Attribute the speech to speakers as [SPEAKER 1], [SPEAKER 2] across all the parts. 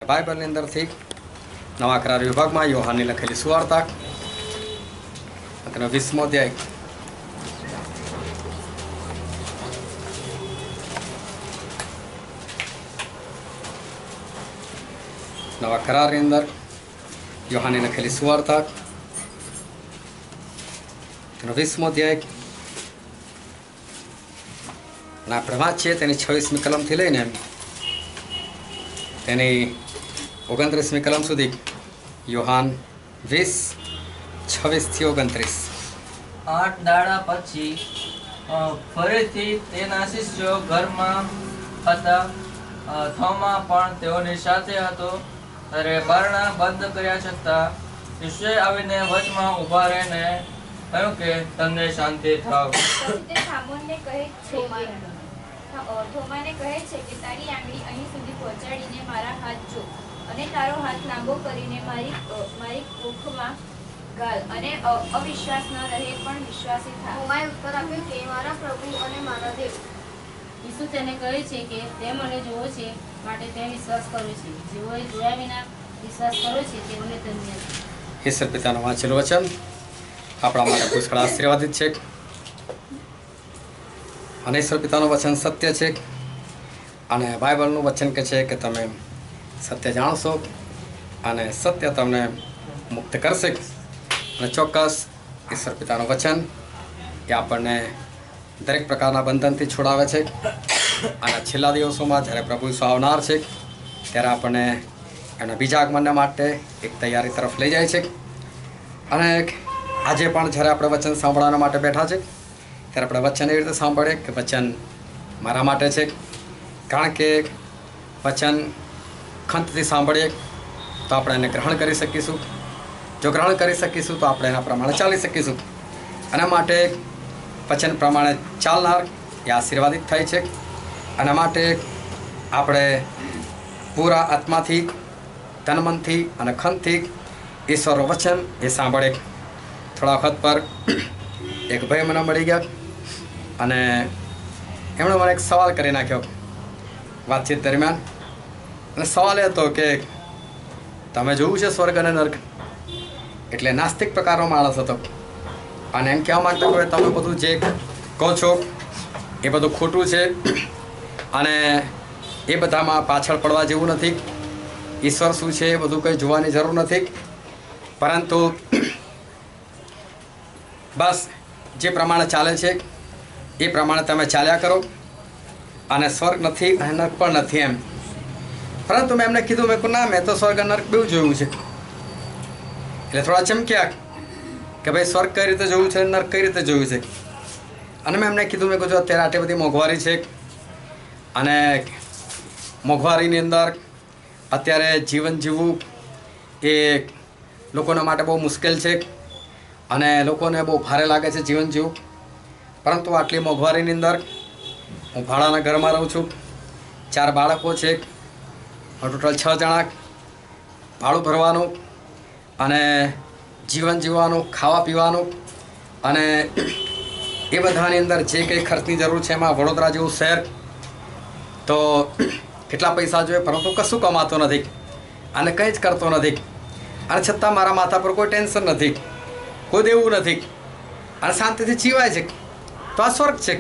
[SPEAKER 1] બાઇબલની અંદરથી નવા કરાર વિભાગમાં યોહાનની લખેલી સુવાર્તા તેનો 20મો અધ્યાય નવા કરારની અંદર યોહાનની લખેલી સુવાર્તા તેનો 20મો અધ્યાય અને આપણે વાંચીએ તેની 26મી કલમથી લઈને તેની 29મી કલમ સુધી યોહાન 20:26 થી 29.
[SPEAKER 2] 8 દાડા પછી ફરીથી તેના શિષ્યો ઘરમાં હતા. થોમા પણ તેઓની સાથે હતો. ત્યારે બારણા બંધ કર્યા છતાં શિષ્યોએ આવીને વચમાં ઊભા રહીને કહ્યું કે તમને શાંતિ થાવ.
[SPEAKER 3] થોમાને કહે છે કે તારી આંગળી અહીં સુધી પહોંચાડીને મારા હાથ જો અને તારો હાથ લાંબો કરીને મારી કોખમાં ગાલ અને અવિશ્વાસ ન રહે પણ વિશ્વાસી થા.
[SPEAKER 4] થોમાએ ઉત્તર આપ્યો કે મારા પ્રભુ અને મારા દેવ.
[SPEAKER 5] ઈસુ તેને કહે છે કે તે મને જોવો છે માટે તે વિશ્વાસ કર્યો છે. જેઓએ જોયા વિના વિશ્વાસ કર્યો છે તેઓને ધન્ય છે.
[SPEAKER 1] ઈશ્વર પિતાનું વાંચેલું વચન આપણા માટે પુષ્કળ આશીર્વાદિત છે અને ઈશ્વર પિતાનું વચન સત્ય છે અને બાઇબલનું વચન કહે છે કે તમે સત્ય જાણશો અને સત્ય તમને મુક્ત કરશે. અને ચોક્કસ ઈશ્વર પિતાનું વચન એ આપણને દરેક પ્રકારના બંધનથી છોડાવે છે. અને છેલ્લા દિવસોમાં જ્યારે પ્રભુ ઈસુ આવનાર છે ત્યારે આપણને એમના બીજા આગમનને માટે એક તૈયારી તરફ લઈ જાય છે. અને આજે પણ જ્યારે આપણે વચન સાંભળવા માટે બેઠા છે ત્યારે આપણે વચન એવી રીતે સાંભળીએ કે વચન મારા માટે છે. કારણ કે વચન ખંતથી સાંભળીએ તો આપણે એને ગ્રહણ કરી શકીશું. જો ગ્રહણ કરી શકીશું તો આપણે એના પ્રમાણે ચાલી શકીશું. એના માટે વચન પ્રમાણે ચાલનાર એ આશીર્વાદિત થાય છે. એના માટે આપણે પૂરા આત્માથી તન મનથી અને ખંતથી ઈશ્વરનું વચન એ સાંભળે. થોડા વખત પર એક ભાઈ મને મળી ગયા અને એમણે મને એક સવાલ કરી નાખ્યો વાતચીત દરમિયાન. અને સવાલ એ હતો કે તમે જોયું છે સ્વર્ગ અને નર્ક? એટલે નાસ્તિક પ્રકારનો માણસ હતો અને એમ કહેવા માગતો કે તમે બધું જે કહો છો એ બધું ખોટું છે અને એ બધામાં પાછળ પડવા જેવું નથી. ઈશ્વર શું છે એ બધું કંઈ જોવાની જરૂર નથી, પરંતુ બસ જે પ્રમાણે ચાલે છે એ પ્રમાણે તમે ચાલ્યા કરો અને સ્વર્ગ નથી અને નર્ક પણ નથી એમ. પરંતુ મેં એમને કીધું, મેં કહ્યું ના, મેં તો સ્વર્ગ અને નર્ક બેઉ જોયું છે. એટલે થોડા ચમક્યા કે ભાઈ સ્વર્ગ કઈ રીતે જોયું છે, નર્ક કઈ રીતે જોયું છે. અને મેં એમને કીધું, મેં કહ્યું અત્યારે આટલી બધી મોંઘવારી છે અને મોંઘવારીની અંદર અત્યારે જીવન જીવવું એ લોકોના માટે બહુ મુશ્કેલ છે અને લોકોને બહુ ભારે લાગે છે જીવન જીવવું. પરંતુ આટલી મોંઘવારીની અંદર હું ભાડાના ઘરમાં રહું છું. 4 બાળકો છે. ટોટલ 6 જણા. ભાડું ભરવાનું અને જીવન જીવવાનું, ખાવા પીવાનું અને એ બધાની અંદર જે કંઈ ખર્ચની જરૂર છે એમાં વડોદરા જેવું શહેર તો કેટલા પૈસા જોઈએ, પરંતુ કશું કમાતો નથી અને કંઈ જ કરતો નથી. અને છતાં મારા માથા પર કોઈ ટેન્શન નથી, કોઈ દેવું નથી અને શાંતિથી જીવાય છે. તો આ સ્વર્ગ છે.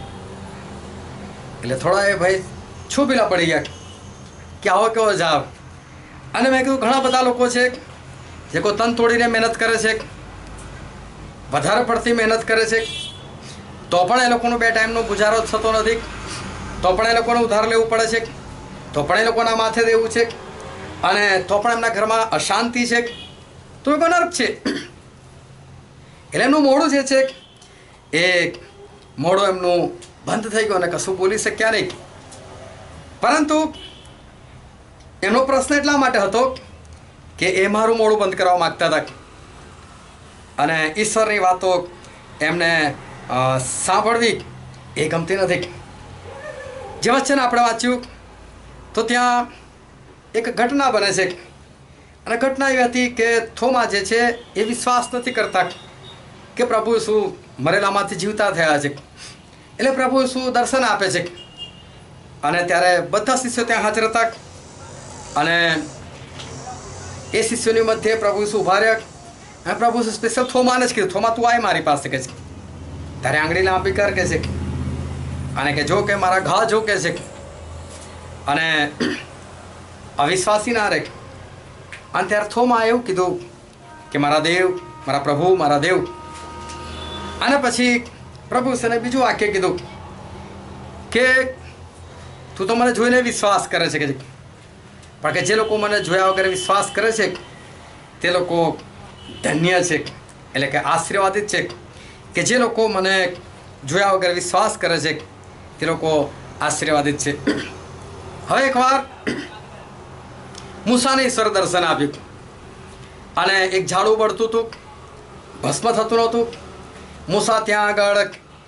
[SPEAKER 1] એટલે થોડા એ ભાઈ છુપીલા પડી ગયા કે આવો કેવો જાવ. અને મેં કીધું ઘણા બધા લોકો છે જે કોઈ તન તોડીને મહેનત કરે છે, વધારે પડતી મહેનત કરે છે, તો પણ એ લોકોનો 2 ટાઈમનો ગુજારો થતો નથી, તો પણ એ લોકોને ઉધાર લેવું પડે છે, તો પણ એ લોકોના માથે દેવું છે અને તો પણ એમના ઘરમાં અશાંતિ છે. તો એ નર્ક છે. એટલે એમનું મોઢું જે છે એ મોઢું એમનું બંધ થઈ ગયું અને કશું બોલી શક્યા નહીં. પરંતુ એનો પ્રશ્ન એટલા માટે હતો કે એ મારું મોઢું બંધ કરવા માગતા હતા અને ઈશ્વરની વાતો એમને સાંભળવી એ ગમતી નથી. જે વચન આપણે વાંચ્યું તો ત્યાં એક ઘટના બને છે અને ઘટના એવી હતી કે થોમા જે છે એ વિશ્વાસ નથી કરતા કે પ્રભુ શું મરેલામાંથી જીવતા થયા છે. એટલે પ્રભુ શું દર્શન આપે છે અને ત્યારે બધા શિષ્યો ત્યાં હાજર હતા અને એ શિષ્યોની મધ્યે પ્રભુ ઈસુ ઊભા રહ્યા અને પ્રભુ ઈસુ સ્પેશિયલ થોમાને જ કીધું, થોમા તું આય મારી પાસે કે છે, તારે આંગળી લાંબી કર કે છે, અને કે જો કે મારા ઘા જો કે છે, અને અવિશ્વાસી ના રહે. અને ત્યારે થોમા એવું કીધું કે મારા દેવ, મારા પ્રભુ, મારા દેવ. અને પછી પ્રભુ ઈસુને બીજું વાક્ય કીધું કે તું તો મને જોઈને વિશ્વાસ કરે છે કે પણ કે જે લોકો મને જોયા વગર વિશ્વાસ કરે છે તે લોકો ધન્ય છે, એટલે કે આશીર્વાદિત છે. કે જે લોકો મને જોયા વગર વિશ્વાસ કરે છે તે લોકો આશીર્વાદિત છે. હવે એકવાર મૂસાને ઈશ્વર દર્શન આપ્યું અને એક ઝાડું બળતું હતું, ભસ્મ થતું નહોતું. મૂસા ત્યાં આગળ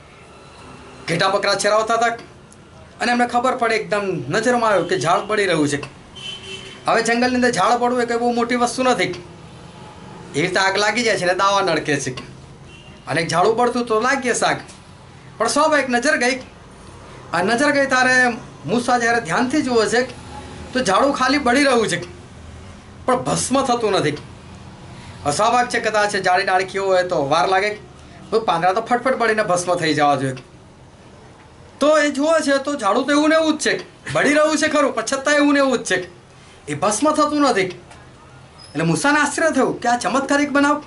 [SPEAKER 1] ઘેટા બકરા ચરાવતા હતા અને એમને ખબર પડે, એકદમ નજરમાં આવ્યું કે ઝાડ બળી રહ્યું છે. હવે જંગલની અંદર ઝાડ પડવું એ કંઈ બહુ મોટી વસ્તુ નથી. એવી રીતે આગ લાગી જાય છે ને દાવા નડકે છે, અને એક ઝાડું બળતું તો લાગીએ શાક. પણ સ્વાભાવિક નજર ગઈ. આ નજર ગઈ તારે મૂસા જ્યારે ધ્યાનથી જુએ છે તો ઝાડું ખાલી બળી રહ્યું છે પણ ભસ્મ થતું નથી. અસ્વાભાવિક છે, કદાચ જાડી ડાળખીઓ હોય તો વાર લાગે, પાંદડા તો ફટફટ બળીને ભસ્મ થઈ જવા જોઈએ. તો એ જુએ છે તો ઝાડું તો એવું ને એવું જ છે, બળી રહ્યું છે ખરું પણ છતાં એવું ને એવું જ છે, એ ભસ્મ થતું નથી. એટલે મૂસાને આશ્ચર્ય થયું કે આ ચમત્કારિક બનાવ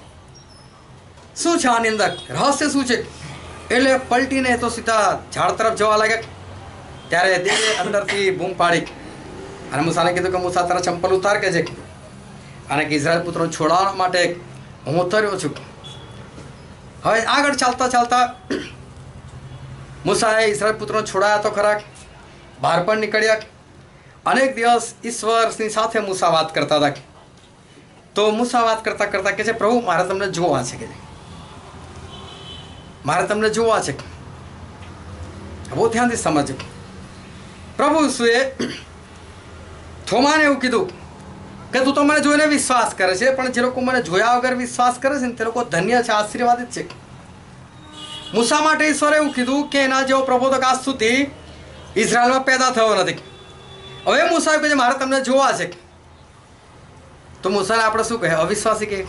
[SPEAKER 1] શું છે, આની અંદર રહસ્ય શું છે. એટલે પલટીને તો સીધા ઝાડ તરફ જવા લાગ્યા. ત્યારે દેવે અંદરથી બૂમ પાડી અને મૂસાને કીધું કે મૂસા તારા ચંપલ ઉતાર કે છે, અને કે ઇઝરાયલ પુત્રોને છોડાવવા માટે હું ઉતર્યો છું. હવે આગળ ચાલતા ચાલતા મૂસાએ ઇઝરાયલ પુત્રોને છોડાયા તો ખરા, બહાર પણ નીકળ્યા. અનેક દિવસ ઈશ્વરની સાથે મૂસા વાત કરતા હતા. તો મૂસા વાત કરતા કરતા કે છે, પ્રભુ મારે તમને જોવા છે, કે મારે તમને જોવા છે. બહુ ધ્યાનથી સમજો. પ્રભુ ઈસુએ થોમાને એવું કીધું કે તું તો મને જોઈને વિશ્વાસ કરે છે, પણ જે લોકો મને જોયા વગર વિશ્વાસ કરે છે ને તે લોકો ધન્ય છે, આશીર્વાદિત છે. મૂસા માટે ઈશ્વરે એવું કીધું કે એના જેવો પ્રબોધક આજ સુધી ઇઝરાયલમાં પેદા થયો નથી. હવે મૂસા કહે છે મારે તમને જોવા છે. તો મૂસાને આપણે શું કહે, અવિશ્વાસી કહે.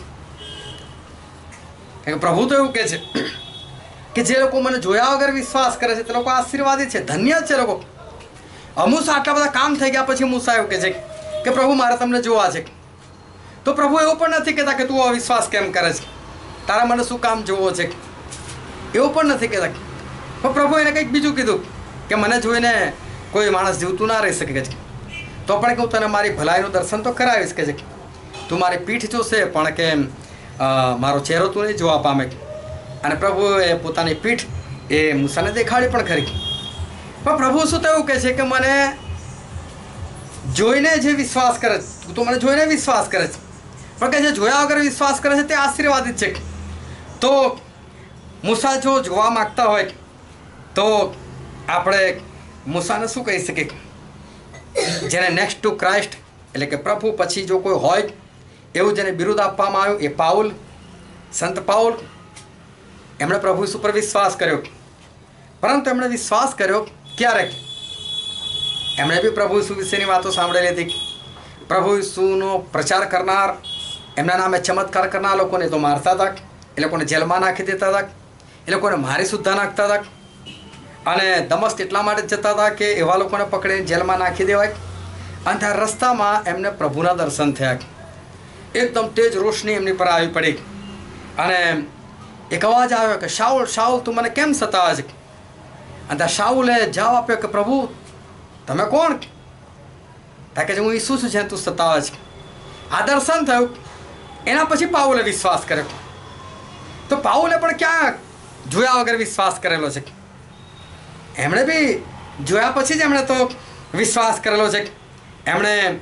[SPEAKER 1] પ્રભુ તો એવું કહે છે કે જે લોકો મને જોયા વગર વિશ્વાસ કરે છે તે લોકો આશીર્વાદિત છે, ધન્ય છે લોકો. મૂસા આટલા બધા કામ થઈ ગયા પછી મૂસા એવું કહે છે કે પ્રભુ મારે તમને જોવા છે. તો પ્રભુ એવું પણ નથી કહેતા કે તું અવિશ્વાસ કેમ કરે છે, તારા મને શું કામ જોવો છે, એવું પણ નથી કહેતા. પણ પ્રભુ એને કંઈક બીજું કીધું કે મને જોઈને કોઈ માણસ જીવતું ના રહી શકે છે, તો પણ કે હું તને મારી ભલાઈનું દર્શન તો કરાવીશ કે છે. તું મારી પીઠ જોશે પણ કે મારો ચહેરો તું નહીં જોવા પામે. અને પ્રભુએ પોતાની પીઠ એ મૂસાને દેખાડી પણ ખરી. પણ પ્રભુ શું તો એવું કહે છે કે મને જોઈને જે વિશ્વાસ કરે છે, તું તો મને જોઈને વિશ્વાસ કરે છે, પણ કે જે જોયા વગર વિશ્વાસ કરે છે તે આશીર્વાદિત છે. તો મૂસા જો જોવા માગતા હોય તો આપણે મૂસાને શું કહી શકીએ, જેને નેક્સ્ટ ટુ ક્રાઇસ્ટ એટલે કે પ્રભુ પછી જો કોઈ હોય એવું જેને બિરુદ આપવામાં આવ્યું એ પાઉલ, સંત પાઉલ. એમણે પ્રભુ ઈસુ પર વિશ્વાસ કર્યો, પરંતુ એમણે વિશ્વાસ કર્યો ક્યારેક એમણે બી પ્રભુ ઈસુ વિશેની વાતો સાંભળેલી હતી. પ્રભુ ઈસુનો પ્રચાર કરનાર, એમના નામે ચમત્કાર કરનાર લોકોને તો મારતા હતા, એ લોકોને જેલમાં નાખી દેતા હતા, એ લોકોને મારી સુદ્ધા નાખતા હતા. અને દમસ્ક એટલા માટે જતા હતા કે એવા લોકોને પકડીને જેલમાં નાખી દેવાય. અને ત્યાં રસ્તામાં એમને પ્રભુના દર્શન થયા. એકદમ તેજ રોશની એમની પર આવી પડી અને એક અવાજ આવ્યો કે શાઉલ, શાઉલ તું મને કેમ સતાવે છે. અને ત્યાં શાઉલે જવાબ આપ્યો કે પ્રભુ તમે કોણ. ત્યાં કે હું ઈસુ છું જેને તું સતાવે છે. આ દર્શન થયું. એના પછી પાઉલે વિશ્વાસ કર્યો. તો પાઉલે પણ ક્યાં જોયા વગર વિશ્વાસ કરેલો છે, એમણે બી જોયા પછી જ એમણે તો વિશ્વાસ કરેલો છે. એમણે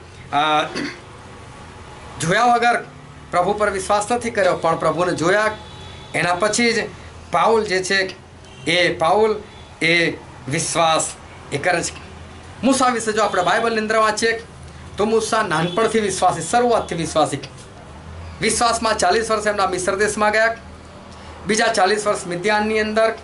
[SPEAKER 1] જોયા વગર પ્રભુ પર વિશ્વાસ નથી કર્યો, પણ પ્રભુને જોયા એના પછી જ પાઉલ જે છે એ પાઉલ એ વિશ્વાસ એ કરે છે. મૂસા વિશે જો આપણે બાઇબલની અંદર વાંચીએ તો મૂસા નાનપણથી વિશ્વાસી, શરૂઆતથી વિશ્વાસી. વિશ્વાસમાં 40 વર્ષ એમના મિસ્ર દેશમાં ગયા, બીજા 40 વર્ષ મિદ્યાનની અંદર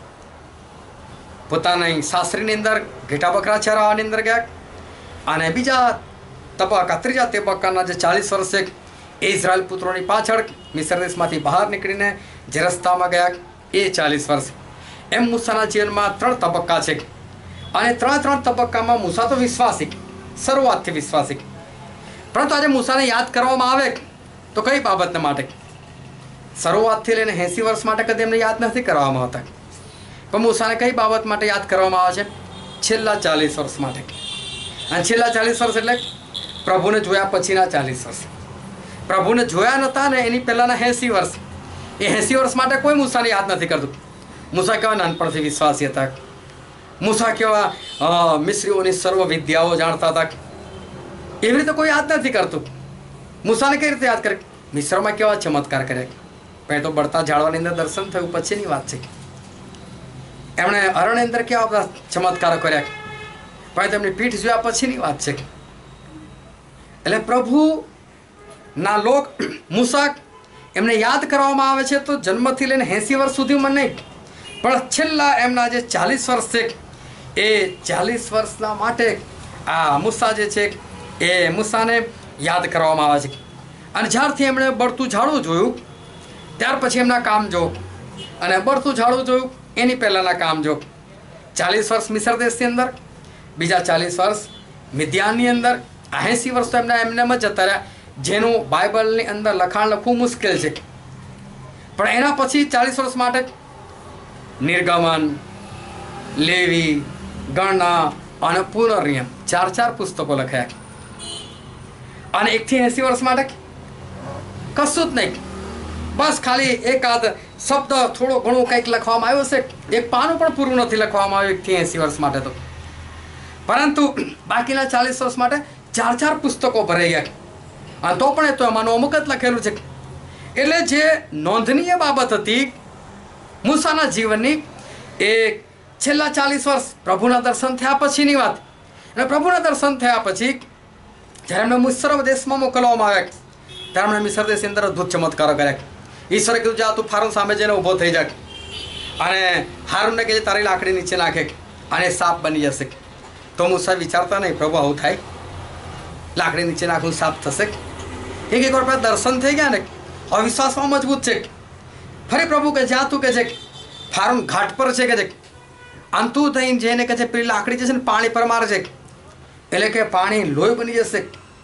[SPEAKER 1] પોતાની સાસરીની અંદર ઘેટા બકરા ચરાવવાની અંદર ગયા, અને બીજા તબક્કા, ત્રીજા તબક્કાના જે 40 વર્ષ છે એ ઇઝરાયલ પુત્રોની પાછળ મિસ્ર દેશમાંથી બહાર નીકળીને જે રસ્તામાં ગયા એ 40 વર્ષ. એમ મૂસાના જીવનમાં 3 તબક્કા છે અને 3 તબક્કામાં મૂસા તો વિશ્વાસી, શરૂઆતથી વિશ્વાસી. પરંતુ આજે મૂસાને યાદ કરવામાં આવે તો કઈ બાબતને માટે? શરૂઆતથી લઈને 80 વર્ષ માટે કદી એમને યાદ નથી કરવામાં આવતા, પણ મૂસાને કઈ બાબત માટે યાદ કરવામાં આવે છે? છેલ્લા 40 વર્ષ માટે. અને છેલ્લા 40 વર્ષ એટલે પ્રભુને જોયા પછીના 40 વર્ષ. પ્રભુને જોયા નહોતા ને એની પહેલાંના 80 વર્ષ. એ 80 વર્ષ માટે કોઈ મૂસાને યાદ નથી કરતું. મૂસા કેવા નાનપણથી વિશ્વાસી હતા, મૂસા કેવા મિસ્રીઓની સર્વ વિદ્યાઓ જાણતા હતા, એવી રીતે કોઈ યાદ નથી કરતું. મૂસાને કઈ રીતે યાદ કરે? મિસ્રમાં કેવા ચમત્કાર કર્યા, પણ એ તો બળતા ઝાડવાની અંદર દર્શન થયું પછીની વાત છે. એમણે અરણ્યની અંદર કેવા બધા ચમત્કારો કર્યા, પણ તેમની પીઠ જોયા પછીની વાત છે. એટલે પ્રભુના લોક મૂસા એમને યાદ કરવામાં આવે છે તો જન્મથી લઈને 80 વર્ષ સુધીમાં નહીં, પણ છેલ્લા એમના જે 40 વર્ષ છે એ 40 વર્ષના માટે આ મૂસા જે છે એ મૂસાને યાદ કરવામાં આવે છે. અને જ્યારથી એમણે બળતું ઝાડું જોયું ત્યાર પછી એમના કામ જો, અને બળતું ઝાડું જોયું એની પહેલાંના કામ જો. 40 વર્ષ મિસ્ર દેશની અંદર, બીજા 40 વર્ષ મિદ્યાનની અંદર, 80 વર્ષ તો એમને જ જતા રહ્યા, જેનું બાઇબલની અંદર લખાણ લખવું મુશ્કેલ છે. પણ એના પછી 40 વર્ષ માટે નિર્ગમન, લેવી, ગણના અને પુનર્નિયમ 4 પુસ્તકો લખાયા. અને 1 થી 80 વર્ષ માટે કશું જ નહીં, બસ ખાલી એકાદ શબ્દ થોડો ઘણું કંઈક લખવામાં આવ્યો છે. એક પાનું પણ પૂરું નથી લખવામાં આવ્યું 1 થી 80 વર્ષ માટે તો. પરંતુ બાકીના 40 વર્ષ માટે 4 પુસ્તકો ભરાઈ ગયા, અને તો પણ એ તો એમાંનું અમુક જ લખેલું છે. એટલે જે નોંધનીય બાબત હતી મૂસાના જીવનની એ છેલ્લા 40 વર્ષ પ્રભુના દર્શન થયા પછીની વાત. અને પ્રભુના દર્શન થયા પછી જ્યારે એમને મિસ્ર દેશમાં મોકલવામાં આવ્યા ત્યારે એમણે મિસ્ર દેશની અંદર અદ્ભુત ચમત્કારો કર્યા. ઈશ્વરે કીધું જા તું ફારૂન સામે જઈને ઊભો થઈ જાય, અને હારૂનને કહે તારી લાકડી નીચે નાખે અને સાપ બની જશે. તો મૂસા વિચારતા નહીં પ્રભુ આવું થાય, લાકડી નીચે નાખું સાપ થશે? એક વાર પહેલાં દર્શન થઈ ગયા ને અવિશ્વાસમાં મજબૂત છે. ફરી પ્રભુ કે જ્યાં તું કે છે ફારૂન ઘાટ પર છે કે છે અને તું થઈને જઈને કે છે પેલી લાકડી જશે ને પાણી પર મારે છે, એટલે કે પાણી લોહી બની જશે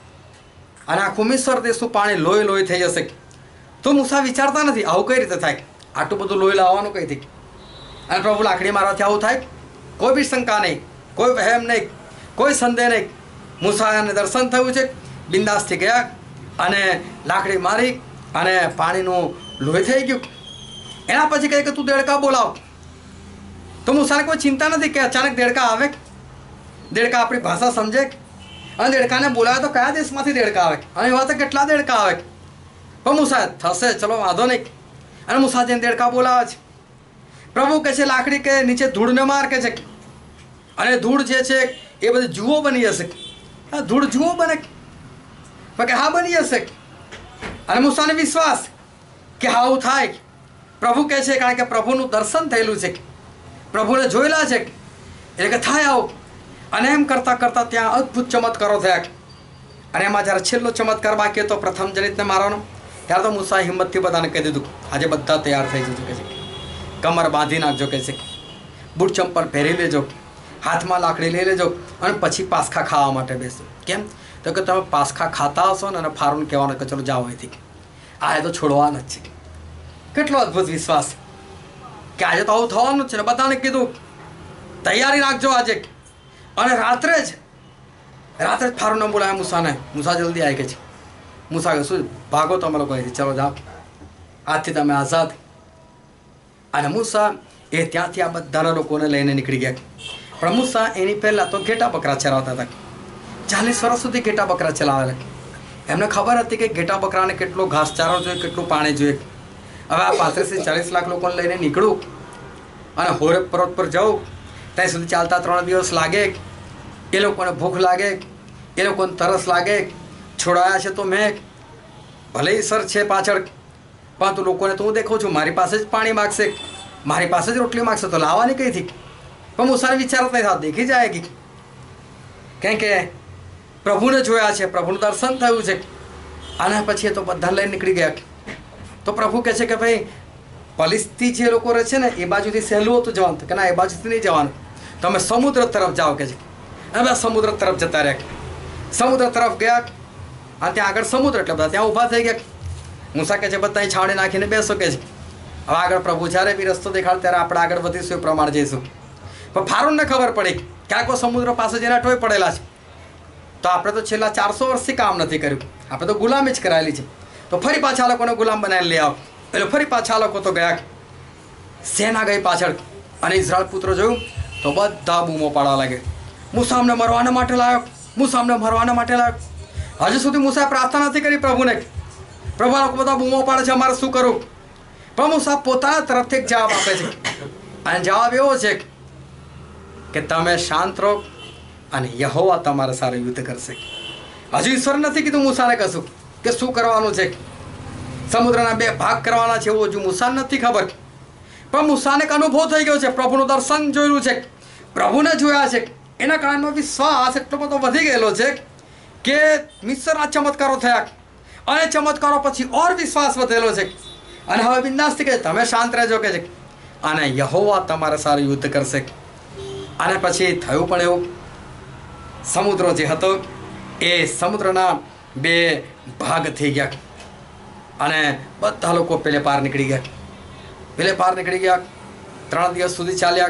[SPEAKER 1] અને આખું મિસ્ર દેશનું પાણી લોહી થઈ જશે. તો મૂસા વિચારતા નથી આવું કઈ રીતે થાય, આટલું બધું લોહી લાવવાનું કઈથી, અને પ્રભુ લાકડી મારવાથી આવું થાય? કોઈ બી શંકા નહીં, કોઈ વહેમ નહીં, કોઈ સંદેહ નહીં. મૂસાને દર્શન થયું છે, બિંદાસથી ગયા અને લાકડી મારી અને પાણીનું લોહી થઈ ગયું. એના પછી કહે કે તું દેડકા બોલાવ. તો મૂસાને કોઈ ચિંતા નથી કે અચાનક દેડકા આવે, દેડકા આપણી ભાષા સમજે, અને દેડકાને બોલાવે તો કયા દેશમાંથી દેડકા આવે, અને એવા તો કેટલા દેડકા આવે. પણ મૂસા થશે ચલો વાંધો નહીં, અને મૂસા જઈને દેડકા બોલાવે છે. પ્રભુ કહે છે લાકડી કે નીચે ધૂળને માર કે છે, અને ધૂળ જે છે એ બધી જુઓ બની જશે. હા ધૂળ જુઓ બને કે હા બની જશે. અને મૂસાને વિશ્વાસ કે હા આવું થાય. પ્રભુ કહે છે કારણ કે પ્રભુનું દર્શન થયેલું છે, પ્રભુને જોયેલા છે, એટલે કે થાય આવું. અને એમ કરતાં કરતાં ત્યાં અદ્ભુત ચમત્કારો થયા. અને એમાં જ્યારે છેલ્લો ચમત્કાર બાકી હતો પ્રથમ જનિતને મારવાનો, ત્યારે તો મૂસા હિંમતથી બધાને કહી દીધું આજે બધા તૈયાર થઈ જજો કે છે, કમર બાંધી નાખજો કે છે, બૂટ ચંપલ પહેરી લેજો, હાથમાં લાકડી લઈ લેજો, અને પછી પાસખા ખાવા માટે બેસો. કેમ? તો કે તમે પાસખા ખાતા હશો ને, અને ફારૂન કહેવાનો કે ચલો જાઓ અહીંથી, આ તો છોડવાના જ છે. કેટલો અદ્ભુત વિશ્વાસ કે આજે તો આવું થવાનું જ છે ને. બધાને કીધું તૈયારી રાખજો આજે. અને રાત્રે જ ફારૂનને બોલાવ્યા મૂસાને. મૂસા જલ્દી આવી કે છે. મૂસા કે શું ભાગો તો અમે લોકો અહીંથી, ચલો જાઓ, આજથી તમે આઝાદ. અને મૂસા એ ત્યાંથી આ બધાના લોકોને લઈને નીકળી ગયા. પણ મૂસા એની પહેલાં તો ઘેટા બકરા ચરાવતા હતા. 40 વર્ષ સુધી ઘેટા બકરા ચલાવેલા. એમને ખબર હતી કે ઘેટા બકરાને કેટલો ઘાસચારો જોઈએ, કેટલું પાણી જોઈએ. હવે આ 35 થી 40 લાખ લોકોને લઈને નીકળું અને હોરેબ પર્વત પર જાઉં, ત્યાં સુધી ચાલતા 3 દિવસ લાગે, એ લોકોને ભૂખ લાગે, એ લોકોને તરસ લાગે. છોડાયા છે તો મેં, ભલે ઈશ્વર છે પાછળ, પરંતુ લોકોને તો હું દેખું છું મારી પાસે જ પાણી માગશે, મારી પાસે જ રોટલી માગશે, તો લાવવાની કઈથી? પણ મૂસાને વિચાર નહીં થતા દેખી જાય કે કેમ કે પ્રભુને જોયા છે, પ્રભુનું દર્શન થયું છે. અને પછી એ તો બધા લઈને નીકળી ગયા. તો પ્રભુ કહે છે કે ભાઈ પલિસ્તી જે લોકો રહે છે ને એ બાજુથી સહેલું હતું જવાનું, કે ના એ બાજુથી નહીં જવાનું, તમે સમુદ્ર તરફ જાઓ કે છે. અને બધા સમુદ્ર તરફ જતા રહ્યા. સમુદ્ર તરફ ગયા અને ત્યાં આગળ સમુદ્ર એટલે બધા ત્યાં ઊભા થઈ ગયા. મૂસા કહે છે બધા છાવણી નાખીને બેસો કે છે. હવે આગળ પ્રભુ જ્યારે બી રસ્તો દેખાડ ત્યારે આપણે આગળ વધીશું, એ પ્રમાણે જઈશું. પણ ફારૂનને ખબર પડી કે આ કોઈ સમુદ્ર પાસે જેના ટોય પડેલા છે, તો આપણે તો છેલ્લા 400 વર્ષથી કામ નથી કર્યું, આપણે તો ગુલામી જ કરાયેલી છે, તો ફરી પાછા લોકોને ગુલામ બનાવી લઈ આવો. એટલે ફરી પાછા લોકો તો ગયા. સેના ગઈ પાછળ અને ઇઝરાયલ પુત્રો જોયું તો બધા બૂમો પાડવા લાગે, મૂસા અમને મરવાના માટે લાવ્યો, મૂસા અમને મરવાના માટે લાવ્યો. હજુ સુધી મૂસાએ પ્રાર્થના નથી કરી પ્રભુને, પ્રભુ લોકો બધા બૂમો પાડે છે, અમારે શું કરવું? પણ મૂસા પોતાના તરફથી એક જવાબ આપે છે. અને જવાબ એવો છે કે તમે શાંત રહો અને યહોવા તમારા સારું યુદ્ધ કરશે. હજુ ઈશ્વર નથી કીધું મૂસાને કશું કે શું કરવાનું છે, સમુદ્રના 2 ભાગ કરવાના છે એવું હજુ મૂસાને નથી ખબર. પણ મૂસાને એક અનુભવ થઈ ગયો છે, પ્રભુનું દર્શન જોયેલું છે, પ્રભુને જોયા છે. એના કારણે વિશ્વાસ એટલો બધો વધી ગયેલો છે કે મિસ્રના ચમત્કારો થયા અને ચમત્કારો પછી ઓર વિશ્વાસ વધેલો છે. અને હવે બિંદાસથી કહે તમે શાંત રહેજો કે છે, અને યહોવા તમારે સારું યુદ્ધ કરશે. અને પછી થયું પણ એવું, સમુદ્ર જે હતો એ સમુદ્રના 2 ભાગ થઈ ગયા અને બધા લોકો પેલે પાર નીકળી ગયા. 3 દિવસ સુધી ચાલ્યા.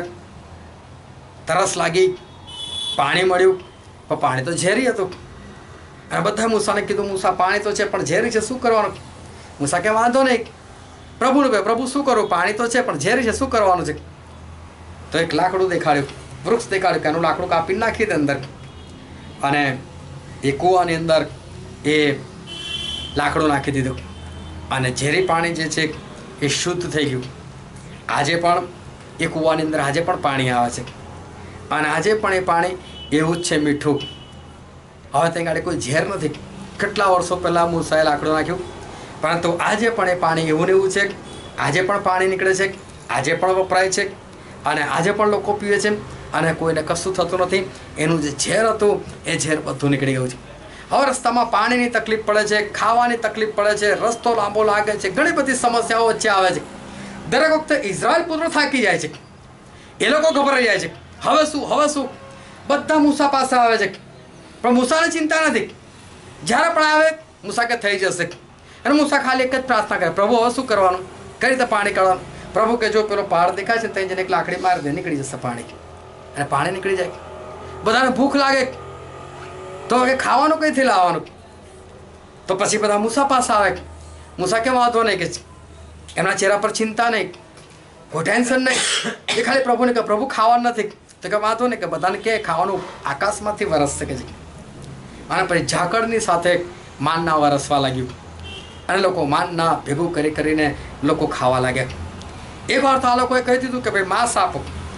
[SPEAKER 1] તરસ લાગી, પાણી મળ્યું, પણ પાણી તો ઝેરી હતું. અને બધા મૂસાને કીધું મૂસા પાણી તો છે પણ ઝેરી છે, શું કરવાનું? મૂસા કે વાંધો નહીં, પ્રભુને કહે પ્રભુ શું કરું, પાણી તો છે પણ ઝેરી છે, શું કરવાનું છે? તો એક લાકડું દેખાડ્યું, વૃક્ષ દેખાડ્યું કે એનું લાકડું કાપી નાખી દે અંદર. અને એ કૂવાની અંદર એ લાકડું નાખી દીધું અને ઝેરી પાણી જે છે એ શુદ્ધ થઈ ગયું. આજે પણ એ કૂવાની અંદર આજે પણ પાણી આવે છે અને આજે પણ એ પાણી એવું જ છે, મીઠું. હવે ત્યાં ગાડી કોઈ ઝેર નથી. કેટલા વર્ષો પહેલાં મૂસાએ લાકડું નાખ્યું, પરંતુ આજે પણ એ પાણી એવું ને એવું છે. આજે પણ પાણી નીકળે છે, આજે પણ વપરાય છે અને આજે પણ લોકો પીવે છે અને કોઈને કશું થતું નથી. એનું જે ઝેર હતું એ ઝેર બધું નીકળી ગયું છે. હવે રસ્તામાં પાણીની તકલીફ પડે છે, ખાવાની તકલીફ પડે છે, રસ્તો લાંબો લાગે છે, ઘણી બધી સમસ્યાઓ વચ્ચે આવે છે. દરેક વખતે ઇઝરાયલ પુત્રો થાકી જાય છે, એ લોકો ગભરાઈ જાય છે, હવે શું. બધા મૂસા પાસે આવે છે પણ મૂસાને ચિંતા નથી. જ્યારે પણ આવે મૂસા કે થઈ જશે. અને મૂસા ખાલી એક જ પ્રાર્થના કરે, પ્રભુ હવે શું કરવાનું, કઈ રીતે પાણી કાઢવાનું? પ્રભુ કે જો પેલો પહાડ દેખાય છે ત્યાં જઈને એક લાકડી મારી દે, નીકળી જશે પાણી. અને પાણી નીકળી જાય. બધાને ભૂખ લાગે તો હવે ખાવાનું કઈથી લાવવાનું? તો પછી બધા મૂસા પાસે આવે. મૂસા કે વાંધો નહીં કે એમના ચહેરા પર ચિંતા નહીં, કોઈ ટેન્શન નહીં. એ ખાલી પ્રભુને કહે પ્રભુ ખાવાનું નથી, તો કે વાંધો નહીં, કે બધાને કે ખાવાનું આકાશમાંથી વરસશે કે છે. અને પછી ઝાકળની સાથે માનના વરસવા લાગ્યું અને લોકો માનના ભેગું કરીને લોકો ખાવા લાગ્યા. એક વાર તો આ લોકોએ કહી દીધું કે ભાઈ માંસ આપો.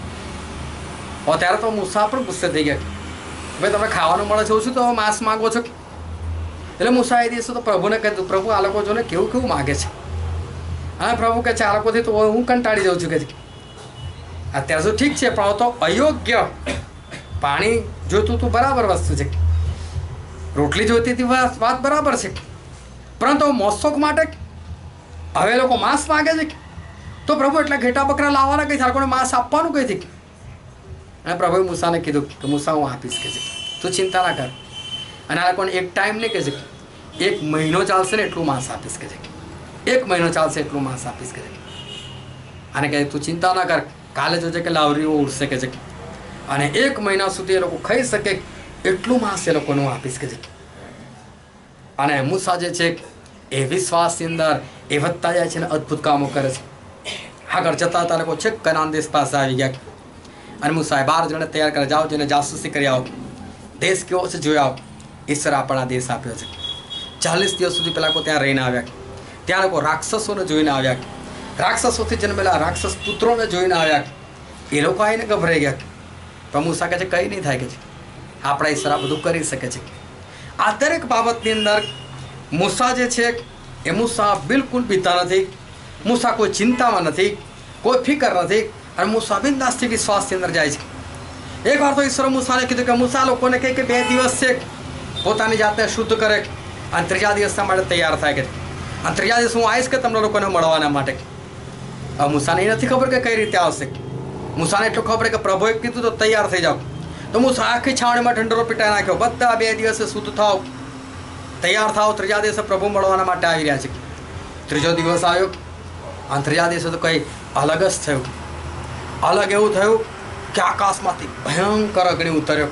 [SPEAKER 1] ત્યારે તો મૂસા પણ ગુસ્સે થઈ ગયા, ભાઈ તમે ખાવાનું મળે છે ઓછું તો માંસ માગો છો. એટલે મૂસા એ દિવસે તો પ્રભુને કહી દીધું, પ્રભુ આ લોકો જોને કેવું માગે છે. અને પ્રભુ કહે છે આ લોકોથી તો હું કંટાળી જાઉં છું કે અત્યારે તો ઠીક છે પણ તો અયોગ્ય. પાણી જોઈતું તું બરાબર વસ્તુ છે, રોટલી જોઈતી હતી વાત બરાબર છે, પરંતુ મોસોક માટે હવે લોકો માંસ માગે છે. તો પ્રભુ એટલે ઘેટા બકરા લાવવાના કઈ, લોકોને માંસ આપવાનું કઈથી? અને પ્રભુએ મૂસાને કીધું કે મૂસા હું આપીશ કે છે, તું ચિંતા ના કર. અને આ લોકોને એક ટાઈમ નહીં કહે છે, 1 મહિનો ચાલશે ને એટલું માંસ આપીશ કે છે, 1 મહિનો ચાલશે એટલું માંસ આપીશ કે છે. અને કહે તું ચિંતા ના કર, કાલે જોજે કે લાવરીઓ ઉડશે કે છે, અને 1 મહિના સુધી એ લોકો ખાઈ શકે એટલું માંસ એ લોકોને હું આપીશ કે છે. અને મૂસા જે છે એ વિશ્વાસની અંદર એ વધતા જાય છે અને અદ્ભુત કામો કરે છે. આગળ જતા હતા લોકો છેક કનાન દેશ પાસે આવી ગયા અને મૂસાએ 12 જણે તૈયાર કરે, જાઓ જઈને જાસૂસી કરી આવો, દેશ કેવો છે જોઈ આવો. ઈશ્વર આપણા દેશ આપ્યો છે. 40 દિવસ સુધી પેલા લોકો ત્યાં રહીને આવ્યા. ત્યાં લોકો રાક્ષસોને જોઈને આવ્યા, રાક્ષસોથી જન્મેલા રાક્ષસ પુત્રોને જોઈને આવ્યા. એ લોકો આવીને ગભરાઈ ગયા. પણ મૂસા કહે છે કંઈ નહીં થાય કે છે, આપણા ઈશ્વર આ બધું કરી શકે છે. આ દરેક બાબતની અંદર મૂસા જે છે એ મૂસા બિલકુલ બીતા નથી, મૂસા કોઈ ચિંતામાં નથી, કોઈ ફિકર નથી, અને મૂસા બિંદાસથી વિશ્વાસની અંદર જાય છે. એક વાર તો ઈશ્વર મૂસાને કીધું કે મૂસા લોકોને કહે કે 2 દિવસ છે પોતાની જાતને શુદ્ધ કરે અને ત્રીજા દિવસના માટે તૈયાર થાય કે અને ત્રીજા દિવસ હું આવીશ કે તમને લોકોને મળવાના માટે. હવે મૂસાને એ નથી ખબર કે કઈ રીતે આવશે. મૂસાને એટલું ખબર કે પ્રભુએ કીધું તો તૈયાર થઈ જાઓ. તો મૂસા આખી છાવણીમાં ઢંઢેરો પીટાઈ નાખ્યો. બધા 2 દિવસે શુદ્ધ થાવ, તૈયાર થાવ, ત્રીજા દિવસે પ્રભુ મળવાના માટે આવી રહ્યા છે. ત્રીજો દિવસ આવ્યો અને ત્રીજા દિવસે તો કંઈ અલગ જ થયું. અલગ એવું થયું કે આકાશમાંથી ભયંકર અગ્નિ ઉતર્યો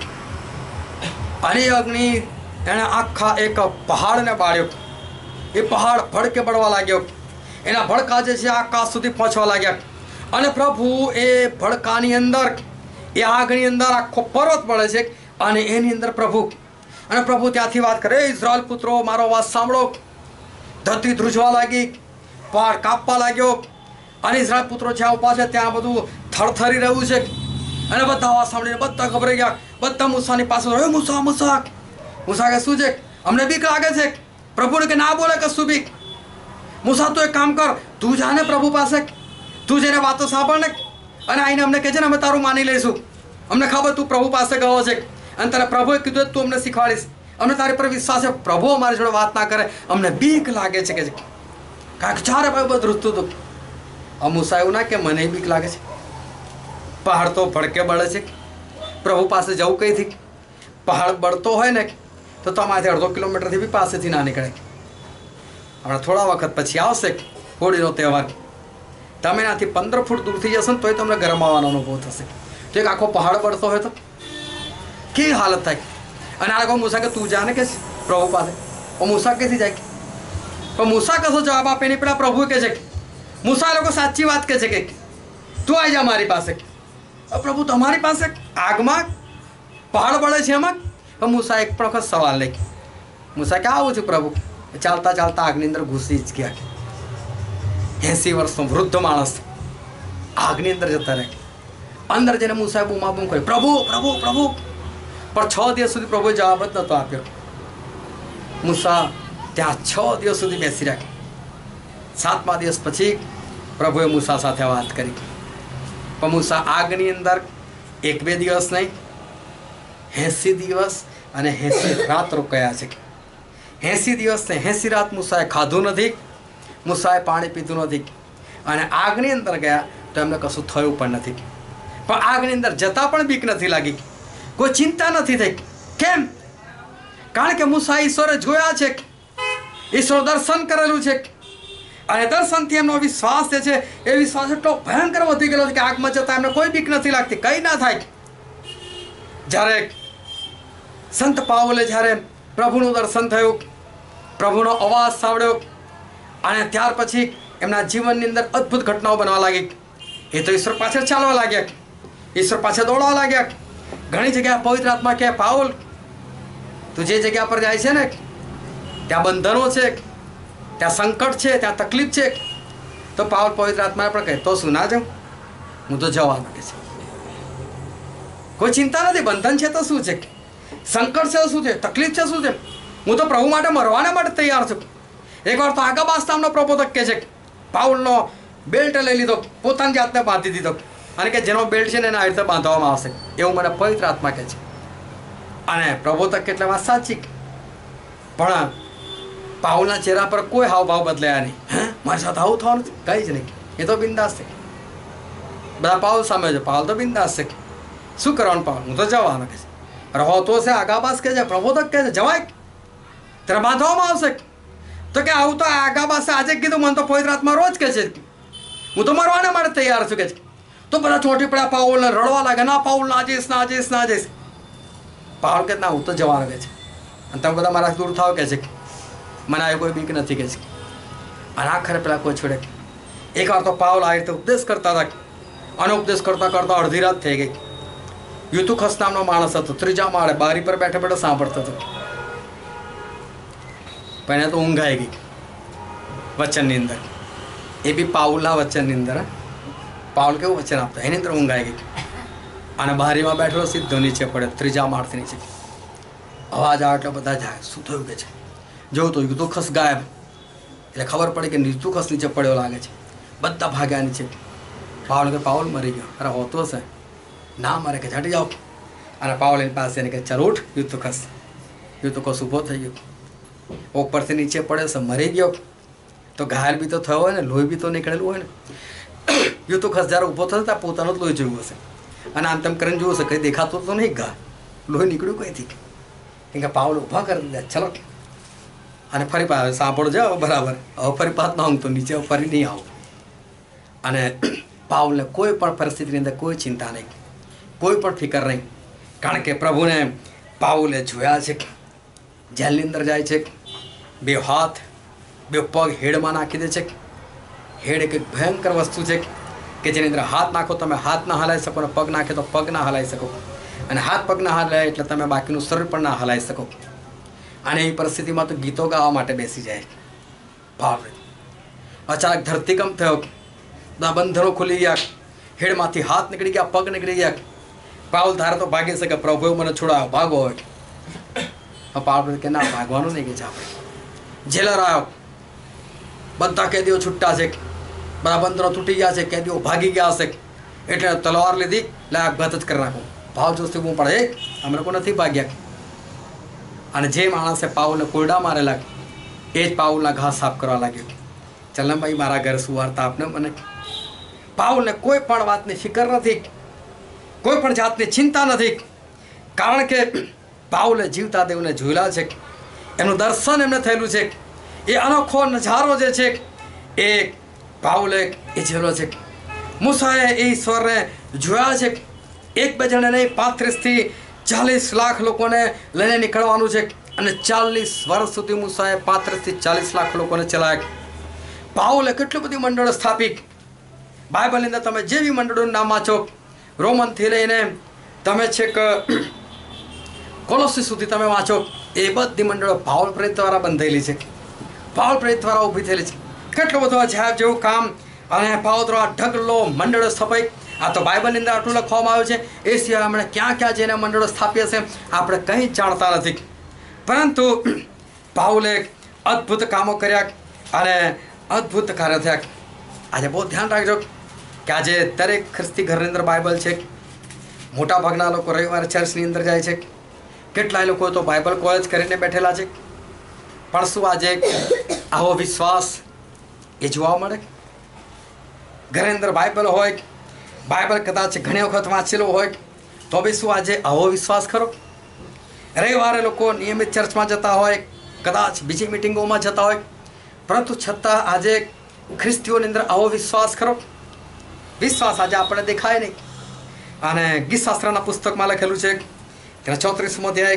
[SPEAKER 1] અને એ અગ્નિ એણે આખા એક પહાડને બાળ્યો. એ પહાડ ભડકે બળવા લાગ્યો. એના ભડકા જે છે આકાશ સુધી પહોંચવા લાગ્યા અને પ્રભુ એ ભડકાની અંદર, એ આગની અંદર આખો પર્વત પડે છે અને એની અંદર પ્રભુ ત્યાંથી વાત કરે, ઇઝરાયલ પુત્રો મારો વાત સાંભળો. ધરતી ધ્રુજવા લાગી, પહાડ કાપવા લાગ્યો અને ઇઝરાયલ પુત્રો જ્યાં ઉભા છે ત્યાં બધું થરથરી રહ્યું છે અને બધા અવાજ સાંભળીને બધા ગભરાઈ ગયા. બધા મૂસાની પાસે મૂસા મૂસા મૂસા કે શું છે? અમને બીક લાગે છે. પ્રભુને કે ના બોલે કશું બીક. મૂસા તું એક કામ કર, તું જા ને પ્રભુ પાસે, તું જેને વાતો સાંભળ ને અને આઈને અમને કહે છે ને અમે તારું માની લઈશું. અમને ખબર તું પ્રભુ પાસે ગયો છે અને તારે પ્રભુએ કીધું તું અમને શીખવાડીશ. અમને તારી પર વિશ્વાસ છે. પ્રભુ અમારી જોડે વાત ના કરે, અમને બીક લાગે છે કે કારણ કે ચારે ભાઈ બધું રૂસતું હતું. મૂસા એવું ના કે મને બીક લાગે છે. પહાડ તો ભડકે બળે છે, પ્રભુ પાસે જવું કઈથી? પહાડ બળતો હોય ને તો તમારાથી 1.5 કિલોમીટરથી બી પાસેથી ના નીકળે. હમણાં થોડા વખત પછી આવશે હોળીનો તહેવાર. તમે એનાથી 15 ફૂટ દૂરથી જશો ને તોય તમને ગરમ આવવાનો અનુભવ થશે. તો એક આખો પહાડ બળતો હોય તો કેવી હાલત થાય. અને આ લોકો મૂસા કે તું જા ને કે પ્રભુ પાસે. મૂસા ક્યાંથી જાય? પણ મૂસા કશો જવાબ આપે નહીં. પેલા પ્રભુ કહે છે, મૂસા એ લોકો સાચી વાત કહે છે કે તું આવી જા મારી પાસે. પ્રભુ તમારી પાસે આગમાં પહાડ બળે છે એમાં? પણ મૂસા એક પણ વખત સવાલ લઈ. મૂસા કે આવું છું પ્રભુ. ચાલતા ચાલતા આગની અંદર ઘૂસી જ ગયા. 80 વર્ષનો વૃદ્ધ માણસ આગની અંદર જતા રહે. અંદર જઈને મૂસાએ બૂમાબૂમ કરી, પ્રભુ પ્રભુ પ્રભુ. પણ 6 દિવસ સુધી પ્રભુએ જવાબ જ નહોતો આપ્યો. મૂસા ત્યાં 6 દિવસ સુધી બેસી રહ્યા. 7મા દિવસ પછી પ્રભુએ મૂસા સાથે વાત કરી. પણ મૂસા આગની અંદર 1-2 દિવસ નહીં, 80 દિવસ અને 80 રાત રોકાયા છે. 80 દિવસ ને 80 રાત મૂસાએ ખાધું નથી, મૂસાએ પાણી પીધું નથી અને આગની અંદર ગયા તો એમને કશું થયું પણ નથી. પણ આગની અંદર જતાં પણ બીક નથી લાગી, કોઈ ચિંતા નથી થઈ. કેમ? કારણ કે મૂસા ઈશ્વરે જોયા છે, ઈશ્વર દર્શન કરેલું છે અને દર્શનથી એમનો વિશ્વાસ જે છે એ વિશ્વાસ એટલો ભયંકર વધી ગયેલો છે કે આગમાં જતાં એમને કોઈ બીક નથી લાગતી, કંઈ ના થાય. જ્યારે સંત પાઉલે જ્યારે પ્રભુનું દર્શન થયું, પ્રભુનો અવાજ સાંભળ્યો અને ત્યાર પછી એમના જીવનની અંદર અદ્ભુત ઘટનાઓ બનવા લાગી. એ તો ઈશ્વર પાછળ ચાલવા લાગ્યા, ઈશ્વર પાછળ દોડવા લાગ્યા. ઘણી જગ્યાએ પવિત્ર આત્મા કહે, પાઉલ તું જે જગ્યા પર જાય છે ને ત્યાં બંધનો છે, ત્યાં સંકટ છે, ત્યાં તકલીફ છે. તો પાઉલ પવિત્ર આત્માને પણ કહે, તો શું ના જાઉં? હું તો જવાનો કે છે. કોઈ ચિંતા નથી. બંધન છે તો શું છે, સંકટ છે શું છે, તકલીફ છે શું છે, હું તો પ્રભુ માટે મરવાના માટે તૈયાર છું. એકવાર તો આગબાસ નામનો પ્રબોધક કહે છે, પાઉલનો બેલ્ટ લઈ લીધો, પોતાની જાતને બાંધી દીધો અને કે જેનો બેલ્ટ છે ને એને આ રીતે બાંધવામાં આવશે, એવું મને પવિત્ર આત્મા કહે છે. અને પ્રબોધક એટલે વાત સાચી. પણ પાઉલના ચહેરા પર કોઈ હાવભાવ બદલાયા નહીં. મારી સાથે આવું થવાનું કંઈ જ નહીં. એ તો બિંદાસ છે. બધા પાઉલ સામે છે, પાઉલ તો બિંદાસ છે. શું કરવાનું પાઉલ? હું તો જવાનો કે છે. રહો તો છે, આગાબાસ કહે છે, પ્રબોધક કહે છે, જવાય ત્યારે બાંધવામાં આવશે. તો કે આવું તો આગાબાસે આજે કીધું, મને તો પવિત્ર આત્મા રોજ કહે છે હું તો મરવાના માટે તૈયાર છું કે છે. તો બધા ચોટી પડ્યા, પાઉલને રડવા લાગે, ના પાઉલ ના જઈશ, ના જઈશ, ના જઈશ. પાઉલ કે ના હું તો જવાનો કે છે અને તમે બધા મારા દૂર થાવ કે છે, મને આવી કોઈ બીક નથી કે છે. અને આખરે પેલા કોઈ છોડે. એકવાર તો પાઉલ આ રીતે ઉપદેશ કરતા હતા અને ઉપદેશ કરતાં કરતાં અડધી રાત થઈ ગઈ. યુતુખસ નામનો માણસ હતો, 3જા માળે બારી પર બેઠા બેઠા સાંભળતો હતો. પણ એને તો ઊંઘ આવી ગઈ વચનની અંદર. એ બી પાઉલના વચનની અંદર. પાઉલ કેવું વચન આપતા, એની અંદર ઊંઘ આવી ગઈ અને બારીમાં બેઠેલો સીધો નીચે પડે, 3જા માળથી નીચે. અવાજ આવે એટલે બધા જાય, શું થયું કે છે. જોયું તો યુતુખસ ગાયબ. એટલે ખબર પડી કે યુતુખસ નીચે પડ્યો લાગે છે. બધા ભાગ્યા નીચે. પાઉલ કે પાઉલ મરી ગયો. અરે હોતો છે ના મરે કે હટી જાઓ. અને પાઉલ એની પાસે એને કે ચાલ ઉઠ યુતુખસ. यो तो कशुं ઊભો થઈ ગયો, ઉપરથી નીચે પડે છે, મરી ગયો તો ઘાયલ બી તો થયો હોય ને, લોહી બી તો નીકળેલું હોય ને. यो તો ખસ જ્યારે ઊભો થયો ત્યાં પોતાનું જ લોહી જોયું હશે અને આમ તેમ કરીને જોયું હશે, કંઈ દેખાતું તો નહીં, ઘા લોહી નીકળ્યું કંઈથી. કેમ કે પાવલ ઊભા કરી દીધા, ચલો અને ફરી પાછા સાંભળજો બરાબર, હવે ફરી પાછ ના હું તો નીચે ફરી નહીં આવું. અને પાવલને કોઈ પણ પરિસ્થિતિની અંદર કોઈ ચિંતા નહીં, કોઈ પણ ફિકર નહીં, કારણ કે પ્રભુને પાઉલે જોયા છે. જેલની અંદર જાય છે, બે હાથ બે પગ હેડમાં નાખી દે છે. હેડ એક ભયંકર વસ્તુ છે કે જેની અંદર હાથ નાખો તમે હાથ ના હલાવી શકો, અને પગ નાખે તો પગ ના હલાવી શકો, અને હાથ પગ ના હલાય એટલે તમે બાકીનું શરીર પણ ના હલાવી શકો. અને એ પરિસ્થિતિમાં તો ગીતો ગાવા માટે બેસી જાય. ભાવ અચાનક ધરતીકંપ થયો, બંધનો ખુલી ગયા, હેડમાંથી હાથ નીકળી ગયા, પગ નીકળી ગયા. પાઉલ ધારે તો ભાગી શકે, પ્રભુએ મને છોડાયો, ભાગો હોય. પાઉલ કે ના, ભાગવાનું નહીં કે આપણે. જેલર આવ્યો, બધા કેદીઓ છૂટા છે, બધા બંધનો તૂટી ગયા છે, કેદીઓ ભાગી ગયા હશે એટલે તલવાર લીધી, એટલે આપઘાત જ કરી નાખું. ભાવ જોસ્તી હું પડે, અમે લોકો નથી ભાગ્યા. અને જે માણસે પાઉલને કોરડા મારેલા એ જ પાઉલના ઘા સાફ કરવા લાગ્યો. ચાલ ને ભાઈ, મારા ઘરે સુવાર્તા આપને મને. પાઉલને કોઈ પણ વાતની ફિકર નથી, કોઈ પણ જાતની ચિંતા નથી, કારણ કે પાઉલે જીવતા દેવને જોયેલા છે, એનું દર્શન એમને થયેલું છે. એ અનોખો નજારો જે છે એ પાઉલે એ જોયેલો છે. મૂસાએ એ ઈશ્વરને જોયા છે. એક બે જણે નહીં, 35 થી 40 લાખ લોકોને લઈને નીકળવાનું છે, અને 40 વર્ષ સુધી મૂસાએ 35 થી 40 લાખ લોકોને ચલાવ્યા. પાઉલે કેટલી બધી મંડળો સ્થાપી. બાઇબલની અંદર તમે જેવી મંડળોનું નામ વાંચો, રોમનથી લઈને તમે છેક કોલોસી સુધી તમે વાંચો, એ બધી મંડળો પાઉલ પ્રેરિત દ્વારા બંધાયેલી છે, પાઉલ પ્રેરિત દ્વારા ઊભી થયેલી છે. કેટલું બધું અજાયબ જેવું કામ અને પાઉલ દ્વારા ઢગલો મંડળો સ્થપાઈ. આ તો બાઇબલની અંદર આટલું લખવામાં આવ્યું છે, એ સિવાય આપણે ક્યાં ક્યાં જઈને મંડળો સ્થાપીએ છે આપણે કંઈ જાણતા નથી. પરંતુ પાઉલે અદ્ભુત કામો કર્યા અને અદ્ભુત કાર્ય થયા. આજે બહુ ધ્યાન રાખજો કે આજે દરેક ખ્રિસ્તી ઘરની અંદર બાઇબલ છે. મોટા ભાગના લોકો રવિવારે ચર્ચની અંદર જાય છે, કેટલાય લોકો તો બાઇબલ કોલેજ કરીને બેઠેલા છે. પણ શું આજે આવો વિશ્વાસ એ જોવા મળે? ઘરની અંદર બાઇબલ હોય, બાઇબલ કદાચ ઘણી વખત વાંચેલો હોય તો બી શું આજે આવો વિશ્વાસ ખરો? રવિવારે લોકો નિયમિત ચર્ચમાં જતા હોય, કદાચ બીજી મિટિંગોમાં જતા હોય, પરંતુ છતાં આજે ખ્રિસ્તીઓની અંદર આવો વિશ્વાસ ખરો? વિશ્વાસ આજે આપણે દેખાય નહીં. અને ગીતશાસ્ત્રના પુસ્તકમાં લખેલું છે, તેના 34મો અધ્યાય,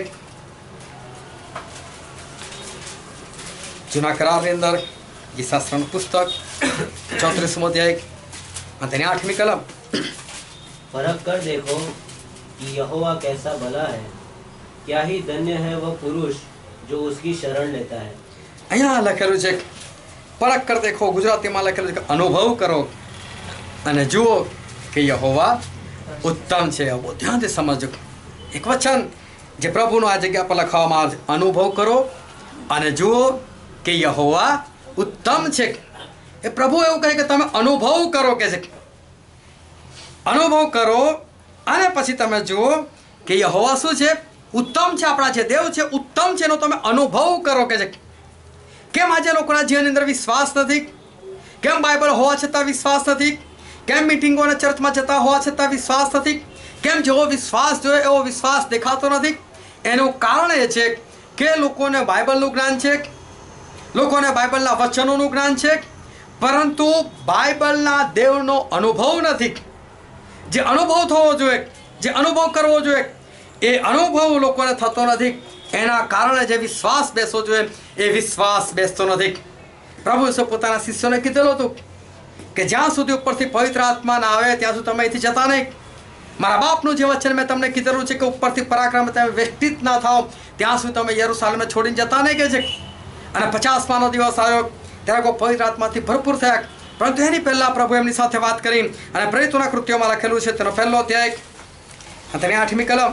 [SPEAKER 1] જૂના કરારની અંદર ગીતશાસ્ત્રનું પુસ્તક 34મો અધ્યાય અને તેની 8મી કલમ.
[SPEAKER 6] परख कर देखो कि यहोवा कैसा भला है, क्या ही धन्य है वह पुरुष जो उसकी शरण लेता है.
[SPEAKER 1] અહીંયા લખેલું છે પરખ કર દેખો, ગુજરાતીમાં લખેલું છે કે અનુભવ કરો અને જુઓ કે યહોવા ઉત્તમ છે. બહુ ધ્યાનથી સમજો. એક વચન જે પ્રભુનું આ જગ્યા પર લખવામાં આવે છે, અનુભવ કરો અને જુઓ કે યહોવા ઉત્તમ છે. એ પ્રભુ એવું કહે કે તમે અનુભવ કરો, કે છે અનુભવ કરો અને પછી તમે જુઓ કે યહોવા શું છે? ઉત્તમ છે. આપણા જે દેવ છે ઉત્તમ છે, એનો તમે અનુભવ કરો, કે છે. કેમ આજે લોકોના જીવનની અંદર વિશ્વાસ નથી? કેમ બાઇબલ હોવા છતાં વિશ્વાસ નથી? કેમ મિટિંગો અને ચર્ચમાં જતા હોવા છતાં વિશ્વાસ નથી? કેમ જેવો વિશ્વાસ જોઈએ એવો વિશ્વાસ દેખાતો નથી? એનું કારણ એ છે કે લોકોને બાઇબલનું જ્ઞાન છે, લોકોને બાઇબલના વચનોનું જ્ઞાન છે, પરંતુ બાઇબલના દેવનો અનુભવ નથી. જે અનુભવ થવો જોઈએ, જે અનુભવ કરવો જોઈએ, એ અનુભવ લોકોને થતો નથી. એના કારણે જે વિશ્વાસ બેસવો જોઈએ એ વિશ્વાસ બેસતો નથી. પ્રભુ ઈસુ પોતાના શિષ્યોને કીધેલું હતું કે જ્યાં સુધી ઉપરથી પવિત્ર આત્મા ના આવે ત્યાં સુધી તમે અહીંથી જતા નહીં. મારા બાપનું જે વચન મેં તમને કીધેલું છે કે ઉપરથી પરાક્રમ તમે વેષ્ટિત ના થાઓ ત્યાં સુધી તમે યરુશાલેમ છોડીને જતા નહીં, કે છે. અને 50માનો દિવસ આવ્યો ત્યારે કોઈ પવિત્ર આત્માથી ભરપૂર થયા. પરંતુ એની પહેલાં પ્રભુ એમની સાથે વાત કરી અને પ્રેરિતોના કૃત્યોમાં લખેલું છે તેનો 1લો અધ્યાય અને તેની 8મી કલમ.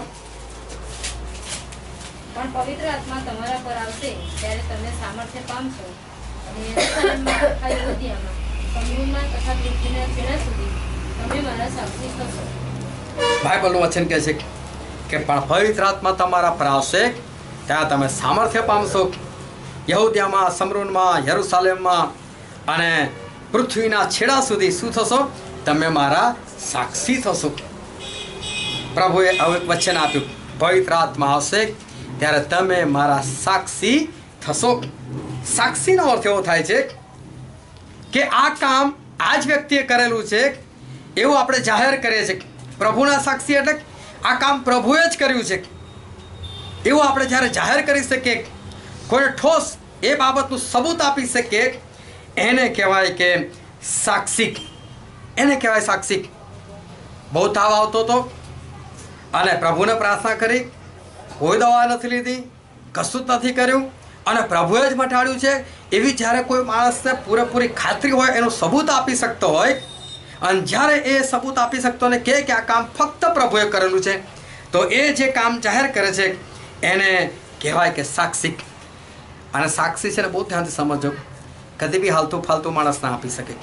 [SPEAKER 5] પણ પવિત્ર આત્મા તમારા પર આવશે ત્યારે તમે સામર્થ્ય પામશો અને યરુશલેમમાં, આખા યહૂદિયામાં, શમૂરમાં તથા પૃથ્વીના છેડા સુધી તમે મારા સાક્ષી થશો.
[SPEAKER 1] બાઇબલનું વચન કહે છે કે પણ પવિત્ર આત્મા તમારા પર આવશે ત્યાં તમે સામર્થ્ય પામશો. યહૂદિયામાં, સમરૂનમાં, યરુસાલેમમાં અને પૃથ્વીના છેડા સુધી શું થશો? તમે મારા સાક્ષી થશો. પ્રભુએ વચન આપ્યું, પવિત્ર આત્મા આવશે ત્યારે તમે મારા સાક્ષી થશો. સાક્ષીનો અર્થ એવો થાય છે કે આ કામ આ જ વ્યક્તિએ કરેલું છે એવું આપણે જાહેર કરીએ છીએ. પ્રભુના સાક્ષી એટલે આ કામ પ્રભુએ જ કર્યું છે એવું આપણે જ્યારે જાહેર કરી શકીએ, કોઈને ઠોસ એ બાબતનું સબૂત આપી શકીએ, એને કહેવાય કે સાક્ષી. એને કહેવાય સાક્ષી. બહુ તાવ આવતો હતો અને પ્રભુને પ્રાર્થના કરી, કોઈ દવા નથી લીધી, કશું જ નથી કર્યું અને પ્રભુએ જ મટાડ્યું છે, એવી જ્યારે કોઈ માણસને પૂરેપૂરી ખાતરી હોય, એનું સબૂત આપી શકતો હોય અને જ્યારે એ સબૂત આપી શકતો ને કે આ કામ ફક્ત પ્રભુએ કરેલું છે, તો એ જે કામ જાહેર કરે છે એને કહેવાય કે સાક્ષી. અને સાક્ષી છે ને બહુ ધ્યાનથી સમજો, કદી બી હાલતું ફાલતું માણસ ના આપી શકે.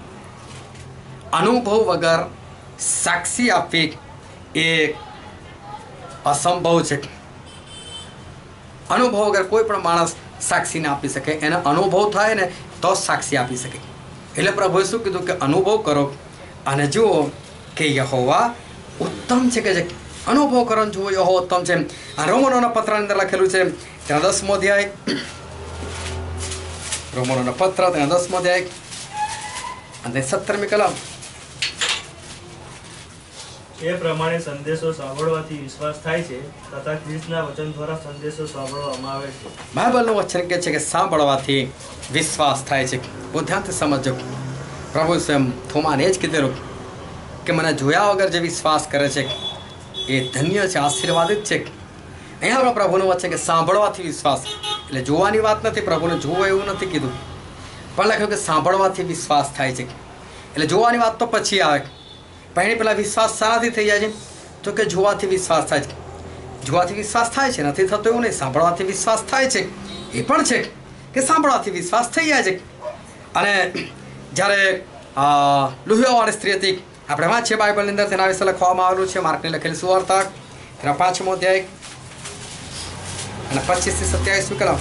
[SPEAKER 1] અનુભવ વગર સાક્ષી આપવી એ અસંભવ છે. અનુભવ વગર કોઈ પણ માણસ સાક્ષી ના આપી શકે. એને અનુભવ થાય ને તો જ સાક્ષી આપી શકે. એટલે પ્રભુએ શું કીધું કે અનુભવ કરો અને જુઓ કે યહોવા ઉત્તમ છે. કે જે અનુભવ કરો જુઓ યહોવા ઉત્તમ છે. આ રોમનોના પત્રની અંદર લખેલું છે, ત્યાં 10મો અધ્યાય, રોમનોના પત્ર ત્યાં 10મો અધ્યાય અને 17મી કલમ.
[SPEAKER 7] એ પ્રમાણે સંદેશો સાંભળવાથી વિશ્વાસ થાય છે તથા ખ્રિસ્તના વચન દ્વારા સંદેશો સાંભળવામાં આવે છે.
[SPEAKER 1] બાઇબલનું વચન કહે છે કે સાંભળવાથી વિશ્વાસ થાય છે. બહુ ધ્યાનથી સમજો. પ્રભુ સ્વયં થોમાને એ જ કીધેલું કે મને જોયા વગર જે વિશ્વાસ કરે છે એ ધન્ય છે, આશીર્વાદિત છે. અહીંયા આપણા પ્રભુનું વચન કે સાંભળવાથી વિશ્વાસ, એટલે જોવાની વાત નથી, પ્રભુને જોવું એવું નથી કીધું, પણ લખ્યું કે સાંભળવાથી વિશ્વાસ થાય છે. એટલે જોવાની વાત તો પછી આવે, પણ એની પહેલાં વિશ્વાસ શાનાથી થઈ જાય છે? તો કે જોવાથી વિશ્વાસ થાય છે. જોવાથી વિશ્વાસ થાય છે, નથી થતો એવું નહીં. સાંભળવાથી વિશ્વાસ થાય છે એ પણ છે કે સાંભળવાથી વિશ્વાસ થઈ જાય છે. અને જ્યારે લુહિયાવાળી સ્ત્રી હતી, આપણે વાંચીએ બાઇબલની અંદર, તેના વિશે લખવામાં આવેલું છે, માર્કની લખેલી સુવાર્તા તેના 5મો અધ્યાય અને 25 થી 27મી કલમ.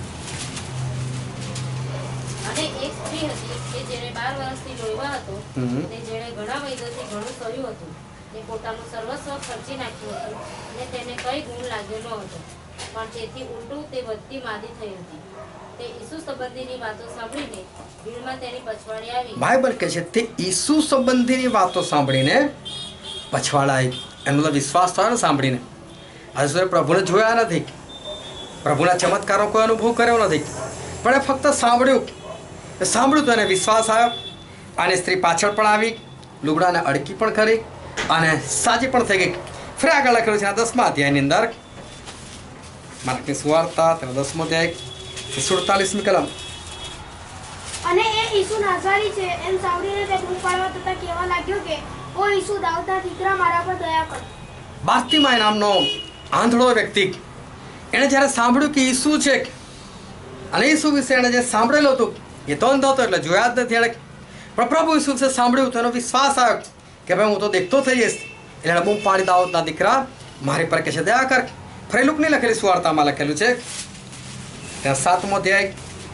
[SPEAKER 5] અને એક સ્ત્રી હતી કે જેને 12 વર્ષથી લોહી હતો, અને જેણે ઘણા વૈદ્યોથી ઘણું કર્યું હતું, ને પોતાનું સર્વસ્વ ખર્ચી નાખ્યું હતું, અને તેને કઈ ગુણ લાગ્યો ન હતો, પણ તેથી ઉલટું તે વધતી માદી થઈ હતી. તે ઈસુ સંબંધીની વાતો સાંભળીને ભીડમાં તેની પછવાડી આવી.
[SPEAKER 1] બાઇબલ કહે છે તે ઈસુ સંબંધીની વાતો સાંભળીને પછવાડાઈ. એનો વિશ્વાસ થયો ને સાંભળીને. હજુ સુધી પ્રભુને જોયા નથી, પ્રભુના ચમત્કારો કોઈ અનુભવ કર્યો નથી, પણ એ ફક્ત સાંભળ્યું તો એને વિશ્વાસ આવ્યો. અને સ્ત્રી પાછળ પણ આવી, લુગડાને અડકી પણ ખરી અને સાજી પણ થઈ ગઈ. ફરી આગળ લખેલું છે 10મા અધ્યાયની અંદર, માર્કની સુવાર્તા તેનો 10મો અધ્યાય 47મી કલમ.
[SPEAKER 4] અને એ ઈસુ નાઝારી છે એમ સાંભળીને તે બૂમ પાડવા તથા કહેવા લાગ્યો કે ઓ ઈસુ દાઉદના દીકરા, મારા પર દયા કર.
[SPEAKER 1] બાર્તિમાય નામનો આંધળો વ્યક્તિ, એણે જ્યારે સાંભળ્યું કે ઈસુ છે અને ઈસુ વિશે એણે જે સાંભળેલું હતું એ તો અંધો હતો એટલે જોયા જ નથી એણે, પણ પ્રભુ ઈસુ વિશે સાંભળ્યું તો એનો વિશ્વાસ આવ્યો કે ભાઈ હું તો દેખતો થઈ જઈશ. એટલે એણે બૂમ પાડી, દાઉદના દીકરા મારી પર કે છે દયા કર. ફરી લુકની લખેલી સુવાર્તામાં લખેલું છે ત્યાં 7મો અધ્યાય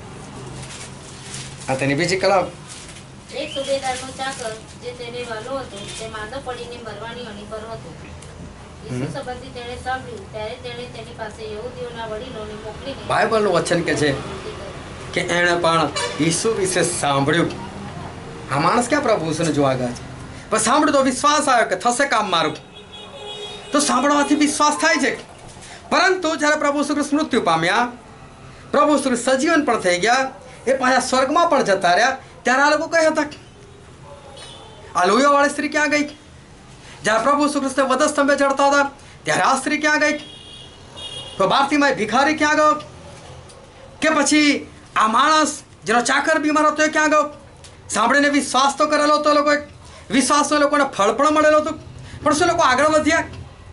[SPEAKER 1] આ તેની બીજી કલમ.
[SPEAKER 5] એક સુબેદારનો ચાકર જે તેને વાલો હતો, તે માંદો પડીને મરવાની અણી પર હતો. ઈસુ સંબંધી તેણે સાંભળ્યું ત્યારે તેણે તેની પાસે યહૂદીઓના વડીલોને મોકલીને
[SPEAKER 1] બાઇબલનું વચન કે છે કે એણે પણ ઈસુ વિશે સાંભળ્યું. આ માણસ ક્યાં પ્રભુ ઈસુને જોવા ગયા છે, પણ સાંભળ્યું તો વિશ્વાસ આવ્યો કે થશે કામ મારું. તો સાંભળવાથી વિશ્વાસ થાય છે. પરંતુ જ્યારે પ્રભુ ઈસુ ખ્રિસ્ત મૃત્યુ પામ્યા, પ્રભુ ઈસુ ખ્રિસ્ત સજીવન પણ થઈ ગયા, એ પાછા સ્વર્ગમાં પણ જતા રહ્યા, ત્યારે આ લોકો કઈ હતા? આ લોહીવાળી સ્ત્રી ક્યાં ગઈ? જ્યારે પ્રભુ ઈસુ ખ્રિસ્ત વધસ્તંભે ચડતા હતા ત્યારે આ સ્ત્રી ક્યાં ગઈ? તો બાર્તિમાય ભિખારી ક્યાં ગયો? કે પછી આ માણસ જેનો ચાકર બીમાર હતો એ ક્યાં ગયો? સાંભળીને વિશ્વાસ તો કરેલો હતો લોકોએ, વિશ્વાસનો લોકોને ફળ પણ મળેલું હતું, પણ શું લોકો આગળ વધ્યા?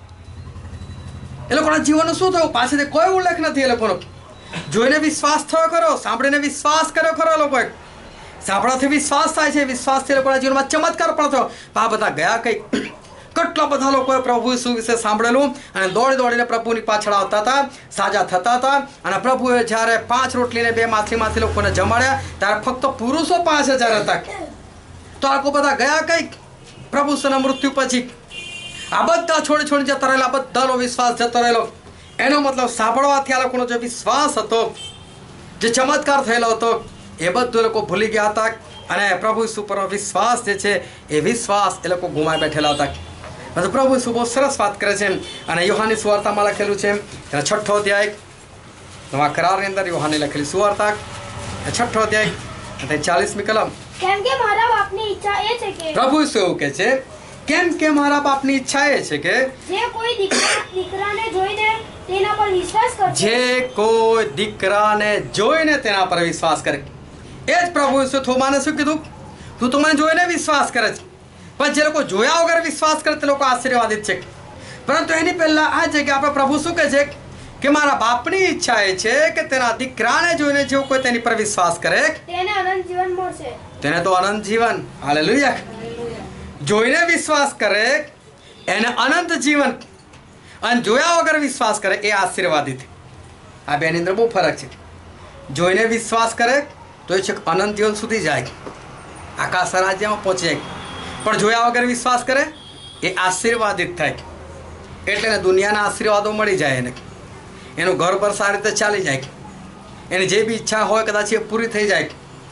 [SPEAKER 1] એ લોકોના જીવનનું શું થયું? પાછળથી કોઈ ઉલ્લેખ નથી એ લોકોનો. જોઈને વિશ્વાસ થયો ખરો, સાંભળીને વિશ્વાસ કર્યો ખરો લોકોએ. સાંભળવાથી વિશ્વાસ થાય છે, વિશ્વાસથી લોકોના જીવનમાં ચમત્કાર પણ થયો. આ બધા ગયા કઈ? કેટલા બધા લોકોએ પ્રભુ ઈસુ વિશે સાંભળેલું અને દોડીને પ્રભુની પાછળ આવતા હતા, સાજા થતા હતા. અને પ્રભુએ જ્યારે 5 રોટલી ને 2 માછલીમાંથી લોકોને જમાડ્યા ત્યારે ફક્ત પુરુષો 5000 હતા. તો આ બધા ગયા કઈક પ્રભુ ઈસુના મૃત્યુ પછી. આ બધા છોડી જતા રહેલા, બધાનો વિશ્વાસ જતો રહેલો. એનો મતલબ સાંભળવાથી આ લોકોનો જે વિશ્વાસ હતો, જે ચમત્કાર થયેલો હતો, એ બધું લોકો ભૂલી ગયા હતા. અને પ્રભુ ઈસુ પર વિશ્વાસ જે છે એ વિશ્વાસ એ લોકો ગુમાવી બેઠેલા હતા. તો પ્રભુ ઈસુ બહુ સરસ વાત કરે છે. અને યોહાનની સુવાર્તામાં લખેલું છે, એનો 6ઠો અધ્યાય, નવા કરારની અંદર યોહાનની લખેલી સુવાર્તા 6ઠો અધ્યાય અને 40મી કલમ.
[SPEAKER 4] કેમ કે મારા બાપની ઈચ્છા એ છે કે
[SPEAKER 1] પ્રભુ ઈસુ એવું કહે છે, કેમ કે મારા બાપની ઈચ્છા એ છે કે
[SPEAKER 4] જે કોઈ દીકરાને જોઈને તેના પર વિશ્વાસ કરશે,
[SPEAKER 1] જે કોઈ દીકરાને જોઈને તેના પર વિશ્વાસ કરે. એ જ પ્રભુ ઈસુ થોમાને શું કીધું? તું તો મને જોઈને વિશ્વાસ કરે છે. પણ જે લોકો જોયા વગર વિશ્વાસ કરે તે લોકો આશીર્વાદિત છે. પરંતુ એની પહેલા આ જગ્યાએ આપણે પ્રભુ શું કહે છે કે મારા બાપની ઈચ્છા એ છે કે તેના દીકરાને જોઈને જેવું કોઈ તેની પર વિશ્વાસ કરે
[SPEAKER 4] તેને અનંત જીવન મળશે.
[SPEAKER 1] તેને તો અનંત જીવન, હાલેલુયા, જોઈને વિશ્વાસ કરે એને અનંત જીવન, અને જોયા વગર વિશ્વાસ કરે એ આશીર્વાદિત. આ બેની અંદર બહુ ફરક છે. જોઈને વિશ્વાસ કરે તો એ છેક અનંત જીવન સુધી જાય, આકાશ રાજ્યમાં પહોંચી જાય. પણ જોયા વગર વિશ્વાસ કરે એ આશીર્વાદિત થાય. એટલે એને દુનિયાના આશીર્વાદો મળી જાય, એને એનું ઘર પર સારી રીતે ચાલી જાય, એની જે બી ઈચ્છા હોય કદાચ એ પૂરી થઈ જાય.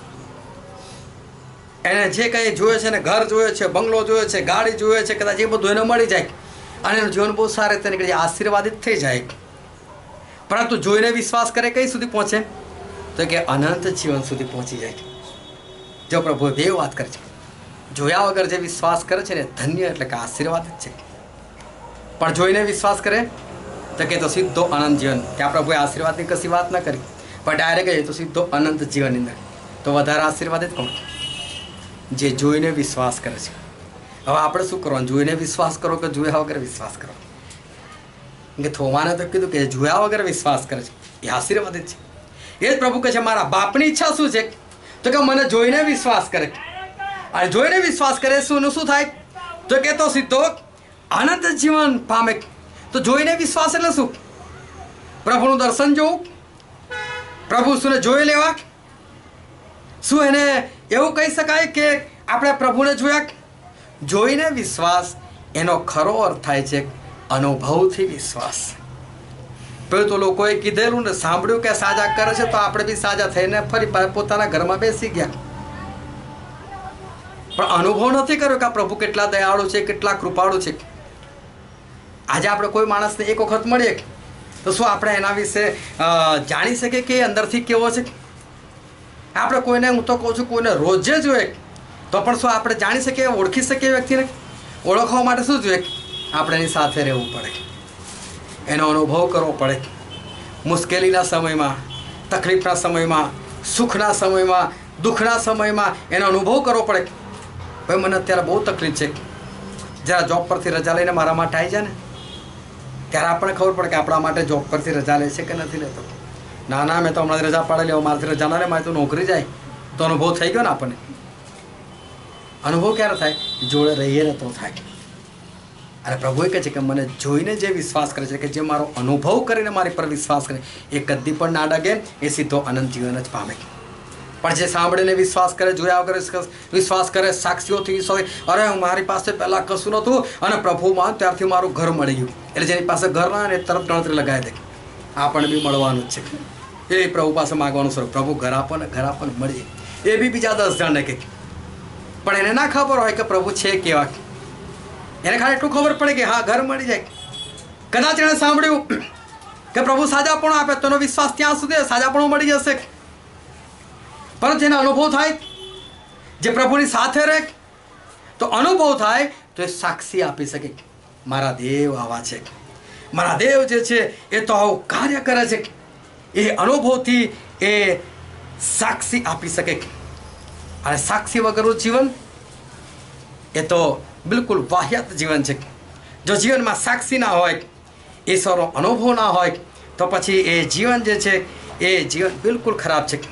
[SPEAKER 1] એને જે કંઈ જોયે છે ને, ઘર જોયે છે, બંગલો જોયે છે, ગાડી જોયે છે, કદાચ એ બધું એને મળી જાય અને એનું જીવન બહુ સારી રીતે નીકળી જાય, આશીર્વાદિત થઈ જાય. પરંતુ જોઈને વિશ્વાસ કરે કઈ સુધી પહોંચે? તો કે અનંત જીવન સુધી પહોંચી જાય. જો પ્રભુએ બે વાત કરી છે, જોયા વગર જે વિશ્વાસ કરે છે ને ધન્ય એટલે કે આશીર્વાદિત છે. પણ જોઈને વિશ્વાસ કરે તો કે તો સીધો અનંત જીવન. ત્યાં પ્રભુએ આશીર્વાદની કશી વાત ન કરી, પણ ડાયરેક્ટ કહીએ તો સીધો અનંત જીવનની અંદર. તો વધારે આશીર્વાદિત કોણ? જે જોઈને વિશ્વાસ કરે છે. હવે આપણે શું કરવાનું? જોઈને વિશ્વાસ કરો કે જોયા વગર વિશ્વાસ કરો? કે થોમાને તો કીધું કે જોયા વગર વિશ્વાસ કરે છે એ આશીર્વાદિત છે. એ જ પ્રભુ કહે છે મારા બાપની ઈચ્છા શું છે? તો કે મને જોઈને વિશ્વાસ કરે. અને જોઈને વિશ્વાસ કરે શું થાય? તો કે તો સીધો અનંત જીવન પામે. તો જોઈને વિશ્વાસ એટલે શું? પ્રભુનું દર્શન જોવું, પ્રભુ શુંને જોઈ લેવા. શું એને એવું કહી શકાય કે આપણે પ્રભુને જોયા? જોઈને વિશ્વાસ એનો ખરો અર્થ થાય છે અનુભવથી વિશ્વાસ. પેલું તો લોકોએ કીધેલું ને સાંભળ્યું કે સાજા કરે છે, તો આપણે બી સાજા થઈને ફરી પોતાના ઘરમાં બેસી ગયા. પણ અનુભવ નથી કર્યો કે આ પ્રભુ કેટલા દયાળુ છે, કેટલા કૃપાળુ છે. આજે આપણે કોઈ માણસને એક વખત મળીએ તો શું આપણે એના વિશે જાણી શકીએ કે અંદરથી કેવો છે? આપણે કોઈને, હું તો કહું છું, કોઈને રોજે જોઈએ તો પણ શું આપણે જાણી શકીએ, ઓળખી શકીએ વ્યક્તિને? ઓળખવા માટે શું જોઈએ? આપણે એની સાથે રહેવું પડે, એનો અનુભવ કરવો પડે. મુશ્કેલીના સમયમાં, તકલીફના સમયમાં, સુખના સમયમાં, દુઃખના સમયમાં એનો અનુભવ કરવો પડે. ભાઈ મને અત્યારે બહુ તકલીફ છે, જરા જોબ પરથી રજા લઈને મારા માટે આવી જાય ને, ત્યારે આપણને ખબર પડે કે આપણા માટે જોબ પરથી રજા લે છે કે નથી લેતો. ના ના, મેં તો હમણાં રજા પાડેલી, હવે મારાથી રજા ના લે, મારે તો નોકરી જાય. તો અનુભવ થઈ ગયો ને આપણને. અનુભવ ક્યારે થાય? જોડે રહીએ ને તો થાય. અને પ્રભુએ કહે છે કે મને જોઈને જે વિશ્વાસ કરે છે, કે જે મારો અનુભવ કરીને મારી પર વિશ્વાસ કરે, એ કદી પણ ના ડગે, એ સીધો અનંત જીવન જ પામે. પણ જે સાંભળીને વિશ્વાસ કરે, જોયા વગર વિશ્વાસ કરે, સાક્ષીઓથી વિશ્વાસ, અરે મારી પાસે પહેલાં કશું નહોતું અને પ્રભુમાં ત્યારથી મારું ઘર મળી ગયું. એટલે જેની પાસે ઘર ના એ તરત ગણતરી લગાવી દે, આપણને બી મળવાનું જ છે. એ પ્રભુ પાસે માગવાનું સ્વરૂપ, પ્રભુ ઘર આપો ને મળી જાય. એ બી બીજા 10 જણને કહે. પણ એને ના ખબર હોય કે પ્રભુ છે કેવા. એને ખાલી એટલું ખબર પડે કે હા ઘર મળી જાય. કદાચ એણે સાંભળ્યું કે પ્રભુ સાજાપણું આપે, તો એનો વિશ્વાસ ત્યાં સુધી સાજાપણું મળી જશે. પરંતુ જેને અનુભવ થાય, જે પ્રભુની સાથે રહે, તો અનુભવ થાય તો એ સાક્ષી આપી શકે, મારા દેવ આવા છે, મારા દેવ જે છે એ તો આવું કાર્ય કરે છે. એ અનુભવથી એ સાક્ષી આપી શકે. અને સાક્ષી વગરનું જીવન એ તો બિલકુલ વાહિયાત જીવન છે. જો જીવનમાં સાક્ષી ના હોય, ઈશ્વરનો અનુભવ ના હોય, તો પછી એ જીવન જે છે એ જીવન બિલકુલ ખરાબ છે.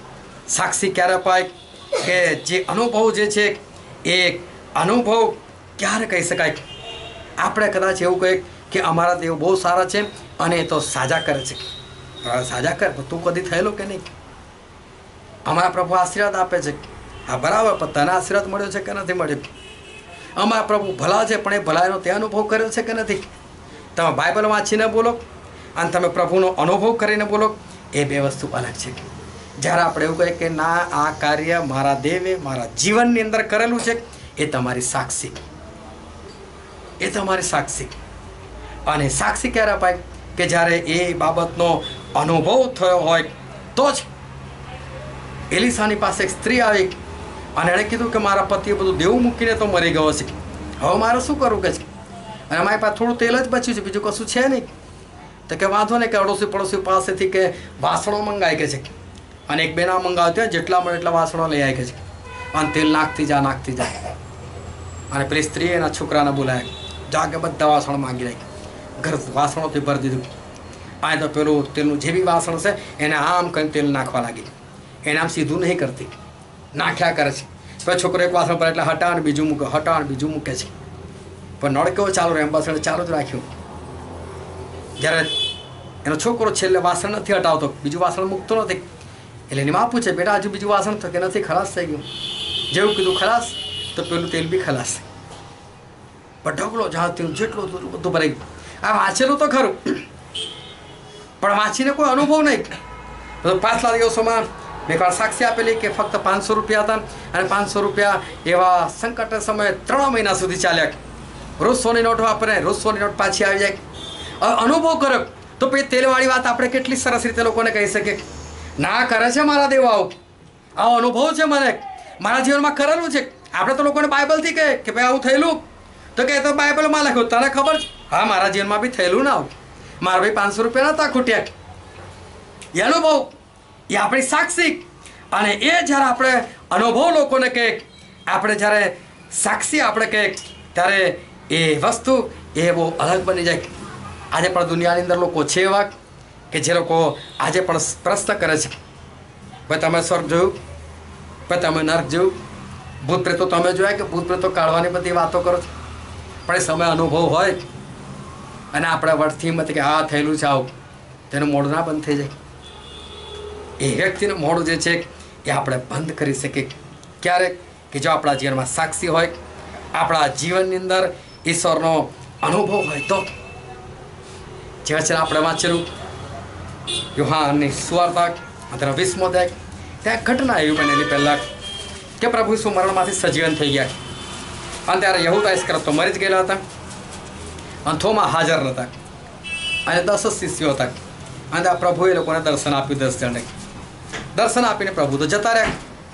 [SPEAKER 1] સાક્ષી ક્યારે અપાય? કે જે અનુભવ જે છે એ અનુભવ ક્યારે કહી શકાય? આપણે કદાચ એવું કહીએ કે અમારા દેવ બહુ સારા છે અને એ તો સાજા કરે છે. સાજા કર, તું કદી થયેલો કે નહીં? અમારા પ્રભુ આશીર્વાદ આપે છે. હા બરાબર, પણ તને આશીર્વાદ મળ્યો છે કે નથી મળ્યો? અમારા પ્રભુ ભલા છે, પણ એ ભલાઈનો તે અનુભવ કર્યો છે કે નથી? તમે બાઇબલ વાંચીને બોલો અને તમે પ્રભુનો અનુભવ કરીને બોલો, એ બે વસ્તુ અલગ છે. જ્યારે આપણે એવું કહીએ કે ના, આ કાર્ય મારા દેવે મારા જીવનની અંદર કરેલું છે, એ તમારી સાક્ષી, એ તમારી સાક્ષી. અને સાક્ષી ક્યારે અપાય? કે જ્યારે એ બાબતનો અનુભવ થયો હોય તો જ. એલિસાની પાસે એક સ્ત્રી આવી અને એણે કીધું કે મારા પતિએ બધું દેવું મૂકીને તો મરી ગયો છે, હવે મારે શું કરવું કે છે? અને મારી પાસે થોડું તેલ જ બચ્યું છે, બીજું કશું છે નહીં. તો કે વાંધો નહીં, કે અડોશી પડોશી પાસેથી કે વાસણો મંગાય કે છે, અને એક બેના મંગાવતી હોય જેટલા મળે એટલા વાસણો લઈ આવી કે છે, અને તેલ નાખતી જા. અને પેલી સ્ત્રીએ એના છોકરાને બોલાયા, જાગે બધા વાસણો માંગી રાખી, ઘર વાસણોથી ભરી દીધું. આ તો પેલું તેલનું જે બી વાસણ છે એને આમ કરીને તેલ નાખવા લાગી. એને આમ સીધું નહીં કરતી, નાખ્યા કરે છે. પછી છોકરો એક વાસણ પર એટલે હટાવણ બીજું મૂકે, હટાવણ બીજું મૂકે છે. પણ નળ કેવો ચાલુ રહે, એમ બસ એને ચાલુ જ રાખ્યું. જ્યારે એનો છોકરો છેલ્લે વાસણ નથી હટાવતો, બીજું વાસણ મૂકતો નથી, એટલે એની માં પૂછે, બેટા હજુ બીજું વાસણ તો કે નથી, ખલાસ થઈ ગયું. જેવું કીધું ખલાસ, તો પેલું તેલ બી ખલાસ. પણ ઢગલો જાણતી જેટલું બધું ભરાઈ ગયું. આ વાંચેલું તો ખરું, પણ વાંચીને કોઈ અનુભવ નહીં. પાછલા દિવસોમાં મેં એકવાર સાક્ષી આપેલી કે ફક્ત 500 રૂપિયા હતા, અને 500 રૂપિયા એવા સંકટ સમયે 3 મહિના સુધી ચાલ્યા. રોજ 100ની નોટ વાપરે, રોજ 100ની નોટ પાછી આવી જાય. અનુભવ કર્યો તો પછી તેલવાળી વાત આપણે કેટલી સરસ રીતે લોકોને કહી શકીએ. ના કરે છે મારા દેવ, આવો અનુભવ છે મને, મારા જીવનમાં કરેલું છે. આપણે તો લોકોને બાઇબલથી કહે કે ભાઈ આવું થયેલું, તો કે તો બાઇબલમાં લખ્યું, તને ખબર છે? હા, મારા જીવનમાં બી થયેલું ના આવું. મારા ભાઈ 500 રૂપિયા નહોતા ખૂટ્યા. એ અનુભવ, એ આપણી સાક્ષી. અને એ જ્યારે આપણે અનુભવ લોકોને કહે, આપણે જ્યારે સાક્ષી આપણે કહે, ત્યારે એ વસ્તુ એ બહુ અલગ બની જાય. આજે પણ દુનિયાની અંદર લોકો છે એવા કે જે લોકો આજે પણ પ્રશ્ન કરે છે, ભાઈ તમે સ્વર્ગ જોયું, ભાઈ તમે નર્ક જોયું, ભૂત પ્રેતો તમે જોયા કે ભૂત પ્રેતો કાઢવાની બધી વાતો કરો છો? પણ એ સમય અનુભવ હોય અને આપણે વર્ડથી હિંમત કે આ થયેલું છે આવું, તેનું મોઢું ના બંધ થઈ જાય. એ વ્યક્તિનું મોઢું જે છે એ આપણે બંધ કરી શકીએ. ક્યારેક કે જો આપણા જીવનમાં સાક્ષી હોય, આપણા જીવનની અંદર ઈશ્વરનો અનુભવ હોય તો. જે છે આપણે વાંચેલું યોહાનની સુવાર્તા 20મો અધ્યાય, ત્યાં ઘટના એવી બનેલી પહેલાં કે પ્રભુ ઈસુ મરણમાંથી સજીવન થઈ ગયા. અને ત્યારે યહૂદા ઇસ્કરિયોત તો મરી જ ગયેલા હતા, અને થોમા હાજર નહોતા, અને 10 શિષ્યો હતા. અને આ પ્રભુએ લોકોને દર્શન આપ્યું. 10 જણને દર્શન આપીને પ્રભુ તો જતા રહ્યા.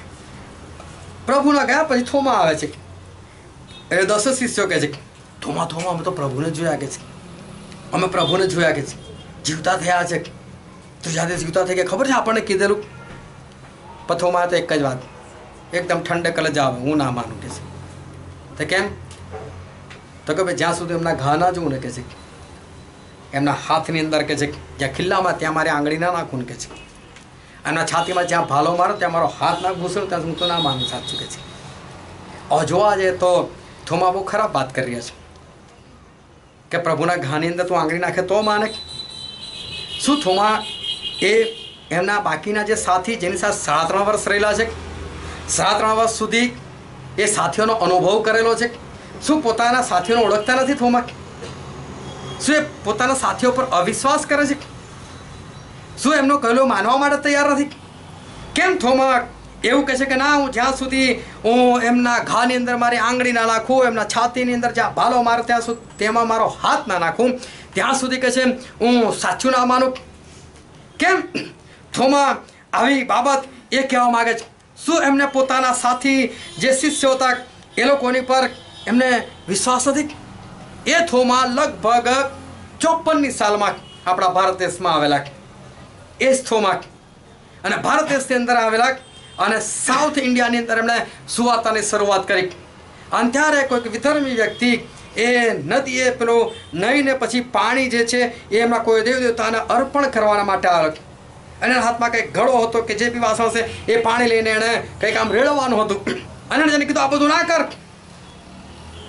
[SPEAKER 1] પ્રભુના ગયા પછી થોમા આવે છે, એ 10 શિષ્યો કહે છે, થોમા અમે તો પ્રભુને જોયા કે છે, અમે પ્રભુને જોયા કે છે, જીવતા થયા છે. ત્રીજા દિવસ જીવતા થઈ ગયા, ખબર છે આપણને કીધેલું? પથોમાં તો એક જ વાત, એકદમ ઠંડે કલજ આવે, હું ના માનું કે છે. તો કેમ? તો કે ભાઈ જ્યાં સુધી એમના ઘા ના જોઉં ને કે છે, એમના હાથની અંદર કે છે, જ્યાં ખિલ્લામાં ત્યાં મારી આંગળી ના નાખું ને કે છે, એમના છાતીમાં જ્યાં ભાલો મારો ત્યાં મારો હાથ ના ઘૂસું, ત્યાં હું તો ના માનું સાચું કે છે. જોવા જઈએ તો થોમા બહુ ખરાબ વાત કરી રહ્યા છે કે પ્રભુના ઘાની અંદર તું આંગળી નાખે તો માને. શું થોમા એ એમના બાકીના જે સાથી જેની સાથે 3.5 વર્ષ રહેલા છે, 3.5 વર્ષ સુધી એ સાથીઓનો અનુભવ કરેલો છે, શું પોતાના સાથીઓને ઓળખતા નથી થોમા? શું એ પોતાના સાથીઓ પર અવિશ્વાસ કરે છે? શું એમનો કહેલો માનવા માટે તૈયાર નથી? કેમ થોમા એવું કહે છે કે ના, હું જ્યાં સુધી હું એમના ઘાની અંદર મારી આંગળી ના નાખું, એમના છાતીની અંદર જ્યાં ભાલો મારો ત્યાં સુધી તેમાં મારો હાથ ના નાખું, ત્યાં સુધી કહે છે હું સાચું ના માનું? કેમ થોમા આવી બાબત એ કહેવા માગે છે? શું એમને પોતાના સાથી જે શિષ્યો હતા એ લોકોની પર એમને વિશ્વાસ નથી? એ થોમા લગભગ 54ની સાલમાં આપણા ભારત દેશમાં આવેલા, એ જ થોમા. અને ભારત દેશની અંદર આવેલા અને સાઉથ ઇન્ડિયાની અંદર એમણે સુવાર્તાની શરૂઆત કરી. અને ત્યારે કોઈક વિધર્મી વ્યક્તિ એ નદીએ પેલું નહીં ને પછી પાણી જે છે એ એમના કોઈ દેવતાને અર્પણ કરવાના માટે આવ્યો, અને એના હાથમાં કંઈક ઘડો હતો કે જે બી વાસણ છે એ પાણી લઈને એણે કંઈક આમ રેડવાનું હતું. અને એને કીધું આ બધું ના કર,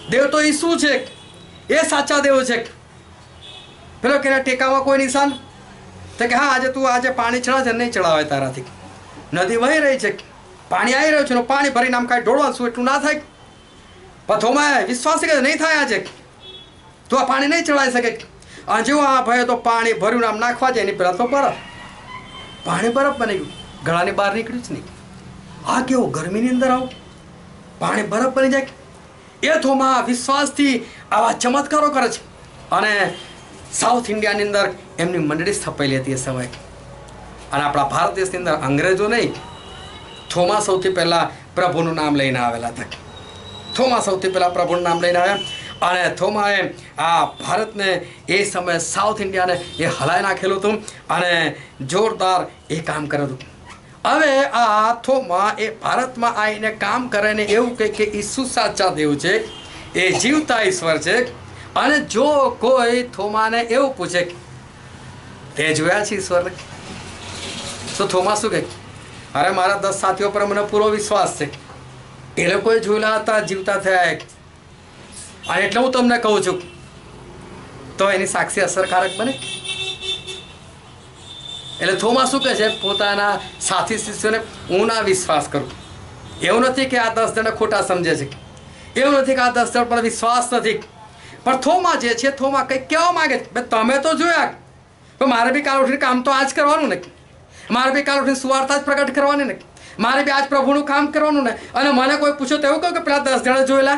[SPEAKER 1] દેવ તો ઈસુ છે, એ સાચા દેવ છે. પેલો કે ટેકામાં કોઈ નિશાન? તો કે હા, આજે તું આજે પાણી ચડાવે છે, નહીં ચડાવે તારાથી. નદી વહી રહી છે, પાણી આવી રહ્યું છે, પાણી ભરીને આમ કાંઈ ઢોળવાનું એટલું ના થાય. પણ થોમાં વિશ્વાસ કે નહીં થાય, આજે તું આ પાણી નહીં ચડાવી શકે. અને જેવો આ ભાઈ તો પાણી ભર્યું આમ નાખવા જાય એની પહેલાં તો બરફ, પાણી બરફ બની ગયું, ગળાની બહાર નીકળ્યું જ નહીં. આ કેવું ગરમીની અંદર આવું પાણી બરફ બની જાય. એ થોમાં વિશ્વાસથી આવા ચમત્કારો કરે છે. અને સાઉથ ઇન્ડિયાની અંદર એમની મંડળી સ્થપાયેલી હતી એ સમયે. અને આપણા ભારત દેશની અંદર અંગ્રેજો નહીં, થોમા સૌથી પહેલાં પ્રભુનું નામ લઈને આવેલા હતા. થોમા સૌથી પહેલાં પ્રભુનું નામ લઈને આવ્યા. અને થોમાએ આ ભારતને એ સમયે સાઉથ ઇન્ડિયાને એ હલાવી નાખેલું હતું અને જોરદાર એ કામ કર્યું હતું. હવે આ થોમા એ ભારતમાં આવીને કામ કરે ને એવું કહે કે ઈસુ સાચા દેવ છે, એ જીવતા ઈશ્વર છે. અને જો કોઈ થોમાને એવું પૂછે તે જોયા છે ઈશ્વરને, તો થોમા શું કહે? અરે મારા 10 સાથીઓ પર મને પૂરો વિશ્વાસ છે, એ લોકોએ જોયેલા હતા, જીવતા થયા. અને એટલે હું તમને કહું છું, તો એની સાક્ષી અસરકારક બને. એટલે થોમા શું કહે છે? પોતાના સાથી શિષ્યોને હું ના વિશ્વાસ કરું. એવું નથી કે આ 10 જણ ખોટા સમજે છે, એવું નથી કે આ 10 જણ પર વિશ્વાસ નથી. પણ થોમા જે છે, થોમા કંઈક કહેવા માંગે છે. તમે તો જોયા, પણ મારે બી કાલ ઉઠીને કામ તો આજ કરવાનું ને, મારે બી કાલ ઉઠીને સુવાર્તા જ પ્રગટ કરવાની ને, મારે બી આજ પ્રભુનું કામ કરવાનું ને. અને મને કોઈ પૂછો તો એવું કહું કે પેલા 10 જણા જોયેલા?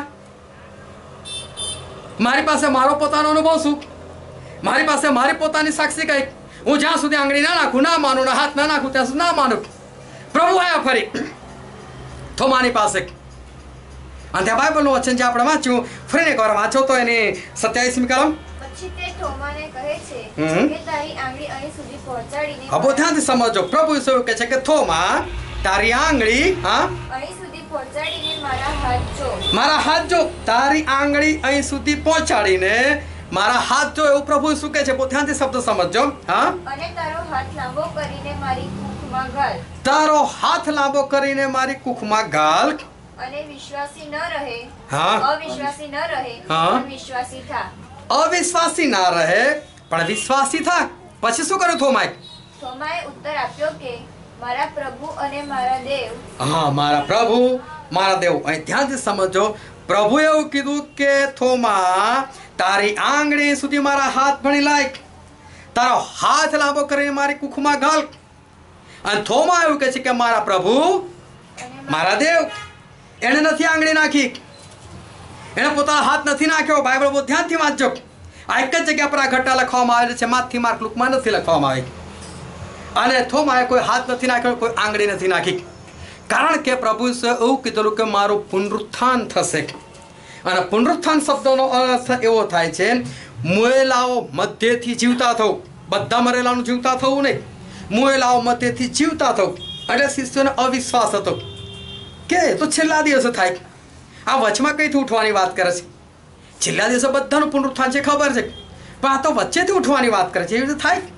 [SPEAKER 1] મારી પાસે મારો પોતાનો અનુભવ શું? મારી પાસે મારી પોતાની સાક્ષી કઈ? હું જ્યાં સુધી આંગળી ના નાખું, ના માનું, ના હાથ ના નાખું, ત્યાં સુધી ના માનું. પ્રભુ આયા ફરી થોમાની પાસે. અને ત્યાં બાઇબલનું વચન જે આપણે વાંચ્યું, ફરીને એકવાર વાંચો તો એની 27મી કલમ.
[SPEAKER 3] પછી તે થોમાને કહે છે કે તારી આંગળી અહીં સુધી પહોંચાડીને
[SPEAKER 1] હવે ધ્યાનથી સમજો. પ્રભુ ઈસુ કહે છે કે થોમા, તારી આંગળી
[SPEAKER 3] અહીં સુધી પહોંચાડીને મારા હાથ જો.
[SPEAKER 1] મારા હાથ જો. તારી આંગળી અહીં સુધી પહોંચાડીને મારા હાથ જો, એવું પ્રભુ ઈસુ કહે છે. બહુ ધ્યાનથી શબ્દ સમજો. હા,
[SPEAKER 3] અને તારો હાથ લાંબો કરીને મારી કુખમાં ગાળ.
[SPEAKER 1] તારો હાથ લાંબો કરીને મારી કુખમાં ગાળ.
[SPEAKER 3] અને વિશ્વાસી ન રહે,
[SPEAKER 1] હા,
[SPEAKER 3] અવિશ્વાસી ન રહે,
[SPEAKER 1] હા.
[SPEAKER 3] પણ વિશ્વાસી થા.
[SPEAKER 1] અવિશ્વાસી ના રહે પણ વિશ્વાસી થા. પછી શું કર્યું થોમાએ?
[SPEAKER 3] થોમાએ ઉત્તર આપ્યો કે મારા પ્રભુ અને મારા દેવ.
[SPEAKER 1] હા, મારા પ્રભુ મારા દેવ. અહીં ધ્યાનથી સમજો. પ્રભુએ એવું કીધું કે થોમા, તારી આંગળી સુધી મારા હાથ ભણી લાય, તારો હાથ લાંબો કરીને મારી કુખમાં ગાળ. અને થોમા એવું કહે છે કે મારા પ્રભુ મારા દેવ. એને નથી આંગળી નાખી, એને પોતાનો હાથ નથી નાખ્યો. બાઇબલ બહુ ધ્યાનથી વાંચજો. આ એક જ જગ્યા પર આ ઘટના લખવામાં આવેલી છે, માથથી માર્ક લુકમાં નથી લખવામાં આવી. અને થોમાએ કોઈ હાથ નથી નાખ્યો, કોઈ આંગળી નથી નાખી. કારણ કે પ્રભુ એવું કીધેલું કે મારું પુનરુત્થાન થશે. અને પુનરુત્થાન શબ્દનો અર્થ એવો થાય છે, મુએલાઓ મધ્યથી જીવતા થવું. બધા મરેલાનું જીવતા થવું નહીં, મુએલાઓ મધ્યથી જીવતા થવું. એટલે શિષ્યોને અવિશ્વાસ હતો કે તો છેલ્લા દિવસે થાય. આ વચમાં કઈથી ઉઠવાની વાત કરે છે? છેલ્લા દિવસે બધાનું પુનરુત્થાન છે, ખબર છે, પણ આ તો વચ્ચેથી ઉઠવાની વાત કરે છે. એવી રીતે થાય?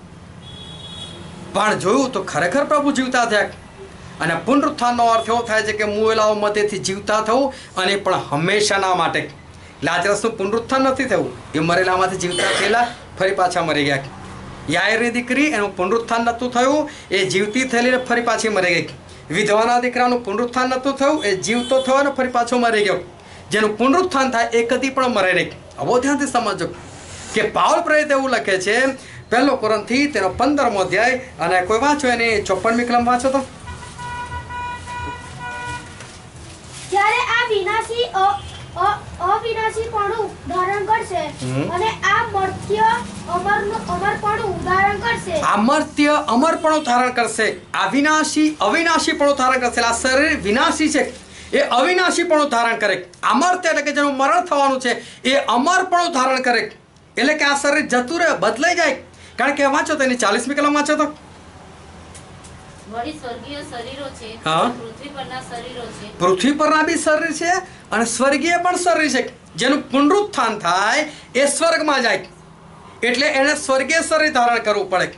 [SPEAKER 1] પણ જોયું તો ખરેખર પ્રભુ જીવતા થયા. અને પુનરુત્થાનનો અર્થ એવો થાય છે કે મુએલાઓ મધ્યથી જીવતા થવું, અને પણ હંમેશાના માટે. લાજરસનું પુનરુત્થાન નથી થયું, એ મરેલામાંથી જીવતા થયેલા ફરી પાછા મરી ગયા. યાયરની દીકરી, એનું પુનરુત્થાન નહોતું થયું, એ જીવતી થયેલી ફરી પાછી મરી ગઈ. વિધવાના દીકરાનું પુનરુત્થાન નહોતું થયું, એ જીવતો થયો ને ફરી પાછો મરી ગયો. જેનું પુનરુત્થાન થાય એ કદી પણ મરે નહીં. બહુ ધ્યાનથી સમજો કે પાઉલ પ્રેરિત એવું લખે છે, 1 કોરિન્થી તેનો 15મો અધ્યાય, અને કોઈ વાંચો એની 54મી કલમ વાંચો તો.
[SPEAKER 4] જ્યારે આ વિનાશી અવિનાશીપણું ધારણ કરશે અને આ મર્ત્ય અમરપણું ધારણ કરશે.
[SPEAKER 1] આ મર્ત્ય અમરપણું ધારણ કરશે. આ વિનાશી અવિનાશીપણું ધારણ કરશે. આ શરીર વિનાશી છે, એ અવિનાશીપણું ધારણ કરે. અમર્ત્ય એટલે કે જેનું મરણ થવાનું છે, એ અમરપણું ધારણ કરે. એટલે કે આ શરીર જતું રહે, બદલાઈ જાય. કારણ કે વાંચો તો એની 40મી કલમ વાંચો તો.
[SPEAKER 5] વળી સ્વર્ગીય શરીરો છે,
[SPEAKER 1] હા.
[SPEAKER 5] પૃથ્વી પરના શરીરો છે,
[SPEAKER 1] પૃથ્વી પરના બી શરીર છે અને સ્વર્ગીય પણ શરીર છે. જેનું પુનરુત્થાન થાય એ સ્વર્ગમાં જાય, એટલે એને સ્વર્ગીય શરીર ધારણ કરવું પડે.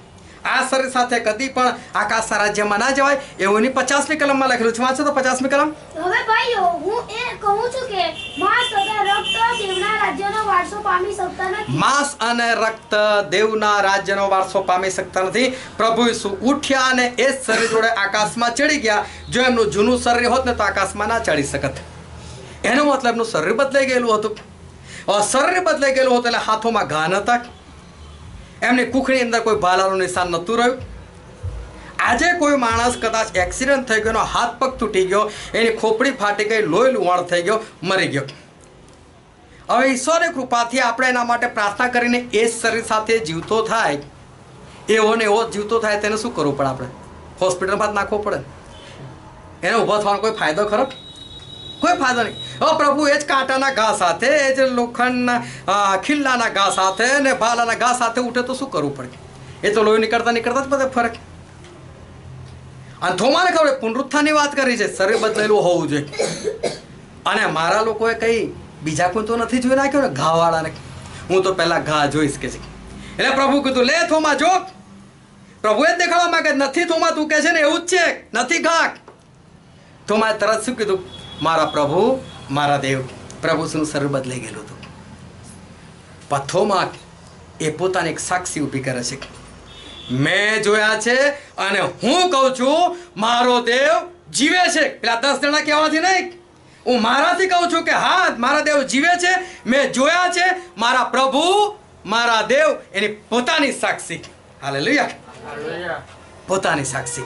[SPEAKER 1] આ શરીર સાથે કદી પણ આકાશના રાજ્યમાં ના જવાય એવું એની 50મી કલમમાં લખેલું છે. વાંચો તો 50મી કલમ.
[SPEAKER 4] હવે ભાઈઓ હું એ કહું છું કે માંસ તથા રક્ત દેવના રાજ્યનો વારસો પામી શકતા નથી.
[SPEAKER 1] માંસ અને રક્ત દેવના રાજ્યનો વારસો પામી શકતા નથી. પ્રભુ ઈસુ ઉઠ્યા અને એ જ શરીર જોડે આકાશમાં ચડી ગયા. જો એમનું જૂનું શરીર હોત ને તો આકાશમાં ના ચડી શકત. એનો મતલબ એમનું શરીર બદલાઈ ગયેલું હતું. શરીર બદલાઈ ગયેલું હતું એટલે હાથોમાં ઘા નતા, એમની કુખની અંદર કોઈ ભાલાનું નિશાન નહોતું રહ્યું. આજે કોઈ માણસ કદાચ એક્સિડન્ટ થઈ ગયો, હાથ પગ તૂટી ગયો, એની ખોપડી ફાટી ગઈ, લોહી લુહાણ થઈ ગયો, મરી ગયો. હવે ઈશ્વરની કૃપાથી આપણે એના માટે પ્રાર્થના કરીને એ શરીર સાથે જીવતો થાય, એવો ને એવો જીવતો થાય, તેને શું કરવું પડે? આપણે હોસ્પિટલમાં જ નાખવો પડે. એને ઊભો થવાનો કોઈ ફાયદો ખરો? કોઈ ફાયદો નહીં. હવે પ્રભુ એ જ કાંટાના ઘા સાથે, એ જ લોખંડના ખિલ્લાના ઘા સાથે ને ભાલાના ઘા સાથે ઉઠે તો શું કરવું પડે? એ તો લોહી નીકળતા નીકળતા જ બધે ફરક. અને થોમાને ખબર પુનરુત્થાનની વાત કરી છે, શરીર બદલેલું હોવું જોઈએ. અને મારા લોકોએ કઈ બીજા કોઈ તો નથી જોઈ નાખ્યો ને ઘાવાળાને. હું તો પહેલા ઘા જોઈશ કે છે. એટલે પ્રભુ કીધું લે થોમા જો. પ્રભુએ જ દેખાડવા માંગે નથી થોમા તું કે છે ને એવું જ છે, નથી ઘા. થોમાએ તરત શું કીધું? મારા પ્રભુ મારા દેવ. પ્રભુ શું શરીર બદલાઈ ગયેલું હતું. પથોમાં એ પોતાની એક સાક્ષી ઊભી કરે છે. મેં જોયા છે અને હું કહું છું મારો દેવ જીવે છે. પેલા 10 જણા કહેવાથી નહીં, હું મારાથી કહું છું કે હા મારા દેવ જીવે છે. મેં જોયા છે. મારા પ્રભુ મારા દેવ એની પોતાની સાક્ષી. હાલેલુયા. પોતાની સાક્ષી.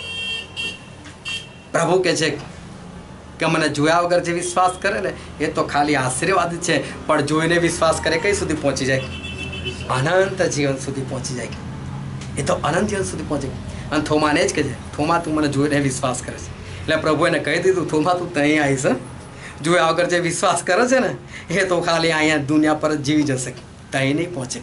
[SPEAKER 1] પ્રભુ કે છે કે મને જોયા વગર જે વિશ્વાસ કરે ને એ તો ખાલી આશીર્વાદ છે, પણ જોઈને વિશ્વાસ કરે કઈ સુધી પહોંચી જાય? અનંત જીવન સુધી પહોંચી જાય. એ તો અનંત જીવન સુધી પહોંચે. અને થોમાને જ કહે છે થોમા તું મને જોઈને વિશ્વાસ કરે છે. એટલે પ્રભુ એને કહી દીધું થોમા તું ત્યાં આવીશ. જોયા વગર જે વિશ્વાસ કરે છે ને એ તો ખાલી અહીંયા દુનિયા પર જ જીવી જશે, ત્યાં નહીં પહોંચે.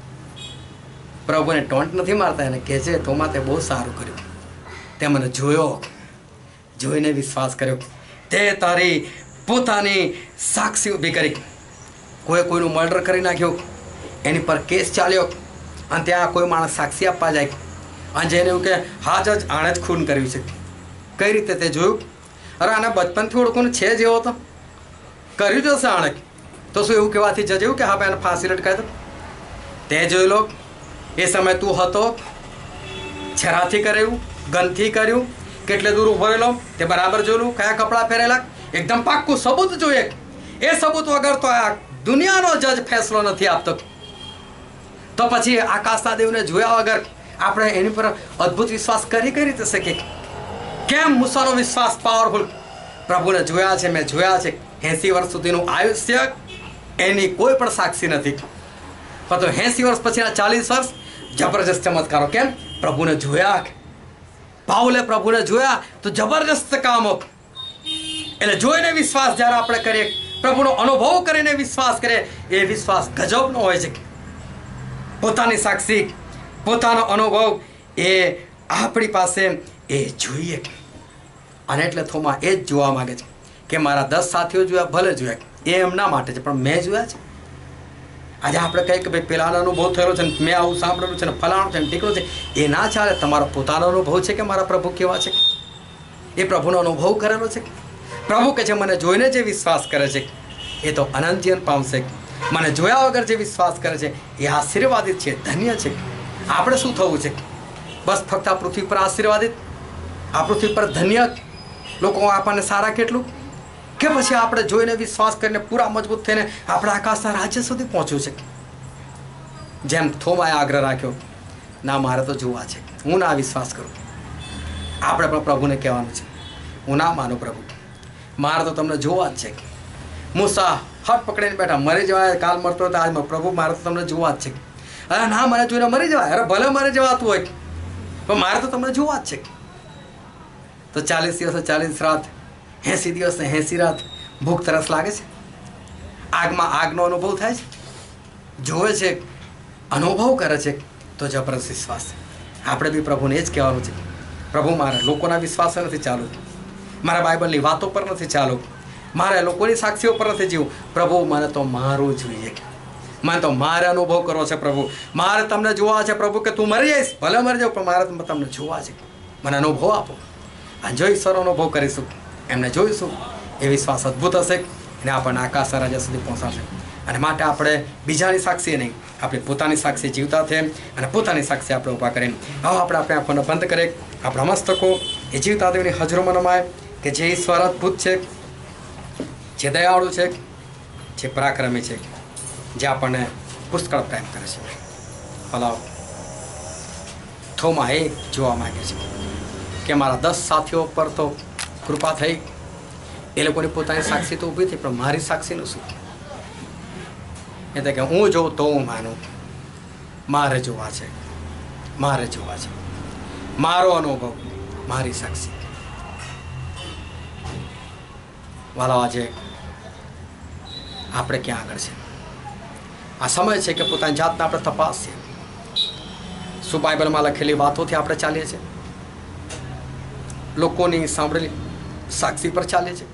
[SPEAKER 1] પ્રભુને ટોન્ટ નથી મારતા, એને કહે છે થોમા તે બહુ સારું કર્યું, તે મને જોયો, જોઈને વિશ્વાસ કર્યો, તે તારી પોતાની સાક્ષી ઊભી કરી. કોઈનું મર્ડર કરી નાખ્યું, એની પર કેસ ચાલ્યો અને ત્યાં કોઈ માણસ સાક્ષી આપવા જાય અને જેને એવું કે હા જજ આણે જ ખૂન કર્યું છે. કઈ રીતે તે જોયું? અરે આને બચપનથી ઓળખું છે જેવો તો કર્યું જશે આણે, તો શું એવું કહેવાથી જજ એવું કે હા ભાઈ એને ફાંસી લટકાય? તો તે જોઈ લો એ સમય તું હતો, છરાથી કર્યું, ગનથી કર્યું, કેટલે દૂર ઉભો રહેલો તે બરાબર જોયું, કયા કપડાં પહેરેલા, એકદમ પાક્કું સબૂત જોઈએ. એ સબૂત વગર તો આ દુનિયાનો જજ ફેસલો નથી આપતો. તો પછી આકાશના દેવને જોયા વગર આપણે એની પર અદ્ભુત વિશ્વાસ કરી કઈ રીતે શકીએ? કેમ મૂસાનો વિશ્વાસ પાવરફુલ? પ્રભુને જોયા છે, મેં જોયા છે. 80 વર્ષ સુધીનું આયુષ્ય એની કોઈ પણ સાક્ષી નથી, પણ તો 80 વર્ષ પછીના 40 વર્ષ જબરજસ્ત ચમત્કારો. કેમ? પ્રભુને જોયા. પાઉલે પ્રભુને જોયા તો જબરજસ્ત કામો. એટલે જોઈને વિશ્વાસ જ્યારે આપણે કરીએ, પ્રભુનો અનુભવ કરીને વિશ્વાસ કરીએ, એ વિશ્વાસ ગજબનો હોય છે. પોતાની સાક્ષી, પોતાનો અનુભવ એ આપણી પાસે એ જોઈએ. અને એટલે થોમા એ જ જોવા માગે છે કે મારા 10 સાથીઓ જોયા, ભલે જોયા, એ એમના માટે છે, પણ મેં જોયા છે. આજે આપણે કહીએ કે ભાઈ પેલાનો અનુભવ થયેલો છે, મેં આવું સાંભળેલું છે ને ફલાણું છે ને ટીકડું છે, એ ના ચાલે. તમારો પોતાનો અનુભવ છે કે મારા પ્રભુ કેવા છે, એ પ્રભુનો અનુભવ કરેલો છે. પ્રભુ કે છે મને જોઈને જે વિશ્વાસ કરે છે એ તો અનંત જીવન પામશે. મને જોયા વગર જે વિશ્વાસ કરે છે એ આશીર્વાદિત છે, ધન્ય છે. આપણે શું થવું છે? બસ ફક્ત આ પૃથ્વી પર આશીર્વાદિત, આ પૃથ્વી પર ધન્ય લોકો આપણને સારા કેટલું, કે પછી આપણે જોઈને વિશ્વાસ કરીને પૂરા મજબૂત થઈને આપણે આકાશના રાજ્ય સુધી પહોંચવું છે? જેમ થોમાએ આગ્રહ રાખ્યો, ના મારે તો જોવા છે, હું ના વિશ્વાસ કરું. આપણે પણ પ્રભુને કહેવાનું છે હું ના માનું પ્રભુ, મારે તો તમને જોવા જ છે. મૂસા હટ પકડીને બેઠા, મરી જવાય, કાલ મરતો હતો આજ પ્રભુ મારે તો તમને જોવા જ છે. અરે ના મને જોઈને મરી જવાય, અરે ભલે મરી જવાતું હોય પણ મારે તો તમને જોવા જ છે. તો 40 દિવસ 40 રાત, 80 દિવસ 80 રાત ભૂખ તરસ લાગે છે, આગમાં આગનો અનુભવ થાય છે, જોવે છે, અનુભવ કરે છે, તો જબરદસ્ત વિશ્વાસ. આપણે બી પ્રભુને એ જ કહેવાનું છે, પ્રભુ મારે લોકોના વિશ્વાસ નથી ચાલુ, મારા બાઇબલની વાતો પર નથી ચાલુ, મારે લોકોની સાક્ષીઓ પર નથી જીવું. પ્રભુ મને તો મારું જોઈએ, મને તો મારે અનુભવ કરવો છે પ્રભુ, મારે તમને જોવા છે પ્રભુ કે તું મરી જઈશ, ભલે મરી જાઉં પણ મારે તમને જોવા છે, મને અનુભવ આપો. આ જો ઈશ્વરનો અનુભવ કરીશું, એમને જોઈશું, એ વિશ્વાસ અદ્ભુત હશે અને આપણને આકાશ રાજા સુધી પહોંચાડશે. અને માટે આપણે બીજાની સાક્ષી નહીં, આપણી પોતાની સાક્ષી જીવતા થઈએ અને પોતાની સાક્ષી આપણે ઊભા કરીને હવે આપણે આપણી આંખોને બંધ કરીએ. આપણા મસ્તકો એ જીવતા દેવની હજરોમાં નમાય કે જે ઈશ્વર અદ્ભુત છે, જે દયાળુ છે, જે પરાક્રમી છે, જે આપણને પુષ્કળ પ્રેમ કરે છે. ભલા થોમાં એ જોવા માંગે છે કે મારા 10 સાથીઓ પર તો કૃપા થઈ, એ લોકોની પોતાની સાક્ષી તો ઊભી થઈ, પણ મારી સાક્ષીનું શું? એટલે કે હું જોઉં તો હું માનું, મારે જોવા છે, મારે જોવા છે, મારો અનુભવ, મારી સાક્ષી. વાલા આજે આપણે ક્યાં આગળ છે? આ સમય છે કે પોતાની જાતને આપણે તપાસીએ. શું બાઇબલમાં લખેલી વાતોથી આપણે ચાલીએ છીએ? લોકોની સાંભળેલી સાક્ષી પર ચાલે છે?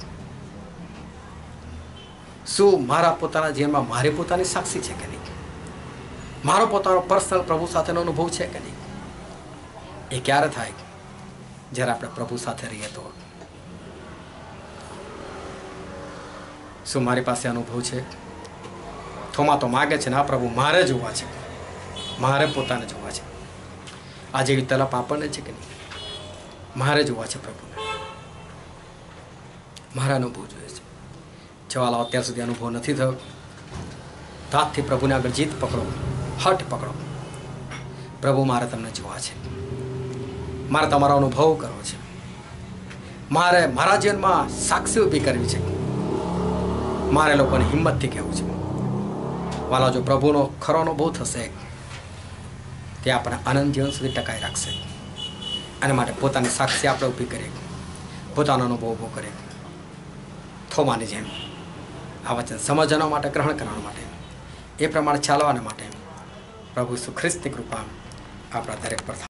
[SPEAKER 1] શું મારા પોતાના જીવનમાં મારી પોતાની સાક્ષી છે કે નહીં? મારો પોતાનો પર્સનલ પ્રભુ સાથેનો અનુભવ છે કે નહીં? એ ક્યારે થાય? જ્યારે આપણે પ્રભુ સાથે રહીએ તો. શું મારી પાસે અનુભવ છે? થોમા તો માગે છે ને, આ પ્રભુ મારે જોવા છે, મારે પોતાને જોવા છે. આ જેવી તલપ આપણને છે કે નહીં? મારે જોવા છે પ્રભુને, મારા અનુભવ જોઈએ છે. જવાલો અત્યાર સુધી અનુભવ નથી થયો, તાતથી પ્રભુને આગળ જીત પકડો, હઠ પકડો. પ્રભુ મારે તમને જોવા છે, મારે તમારો અનુભવ કરવો છે, મારે મારા જીવનમાં સાક્ષી ઊભી કરવી છે, મારે લોકોની હિંમતથી કહેવું છે. વાલા જો પ્રભુનો ખરો અનુભવ થશે તે આપણે આનંદ જીવન સુધી ટકાઈ રાખશે. અને માટે પોતાની સાક્ષી આપણે ઊભી કરીએ, પોતાનો અનુભવ ઊભો કરીએ. થોમાની જેમ આ વચન સમજવા માટે, ગ્રહણ કરવા માટે, એ પ્રમાણે ચાલવાના માટે પ્રભુ ઈસુ ખ્રિસ્તની કૃપા આપણા દરેક પર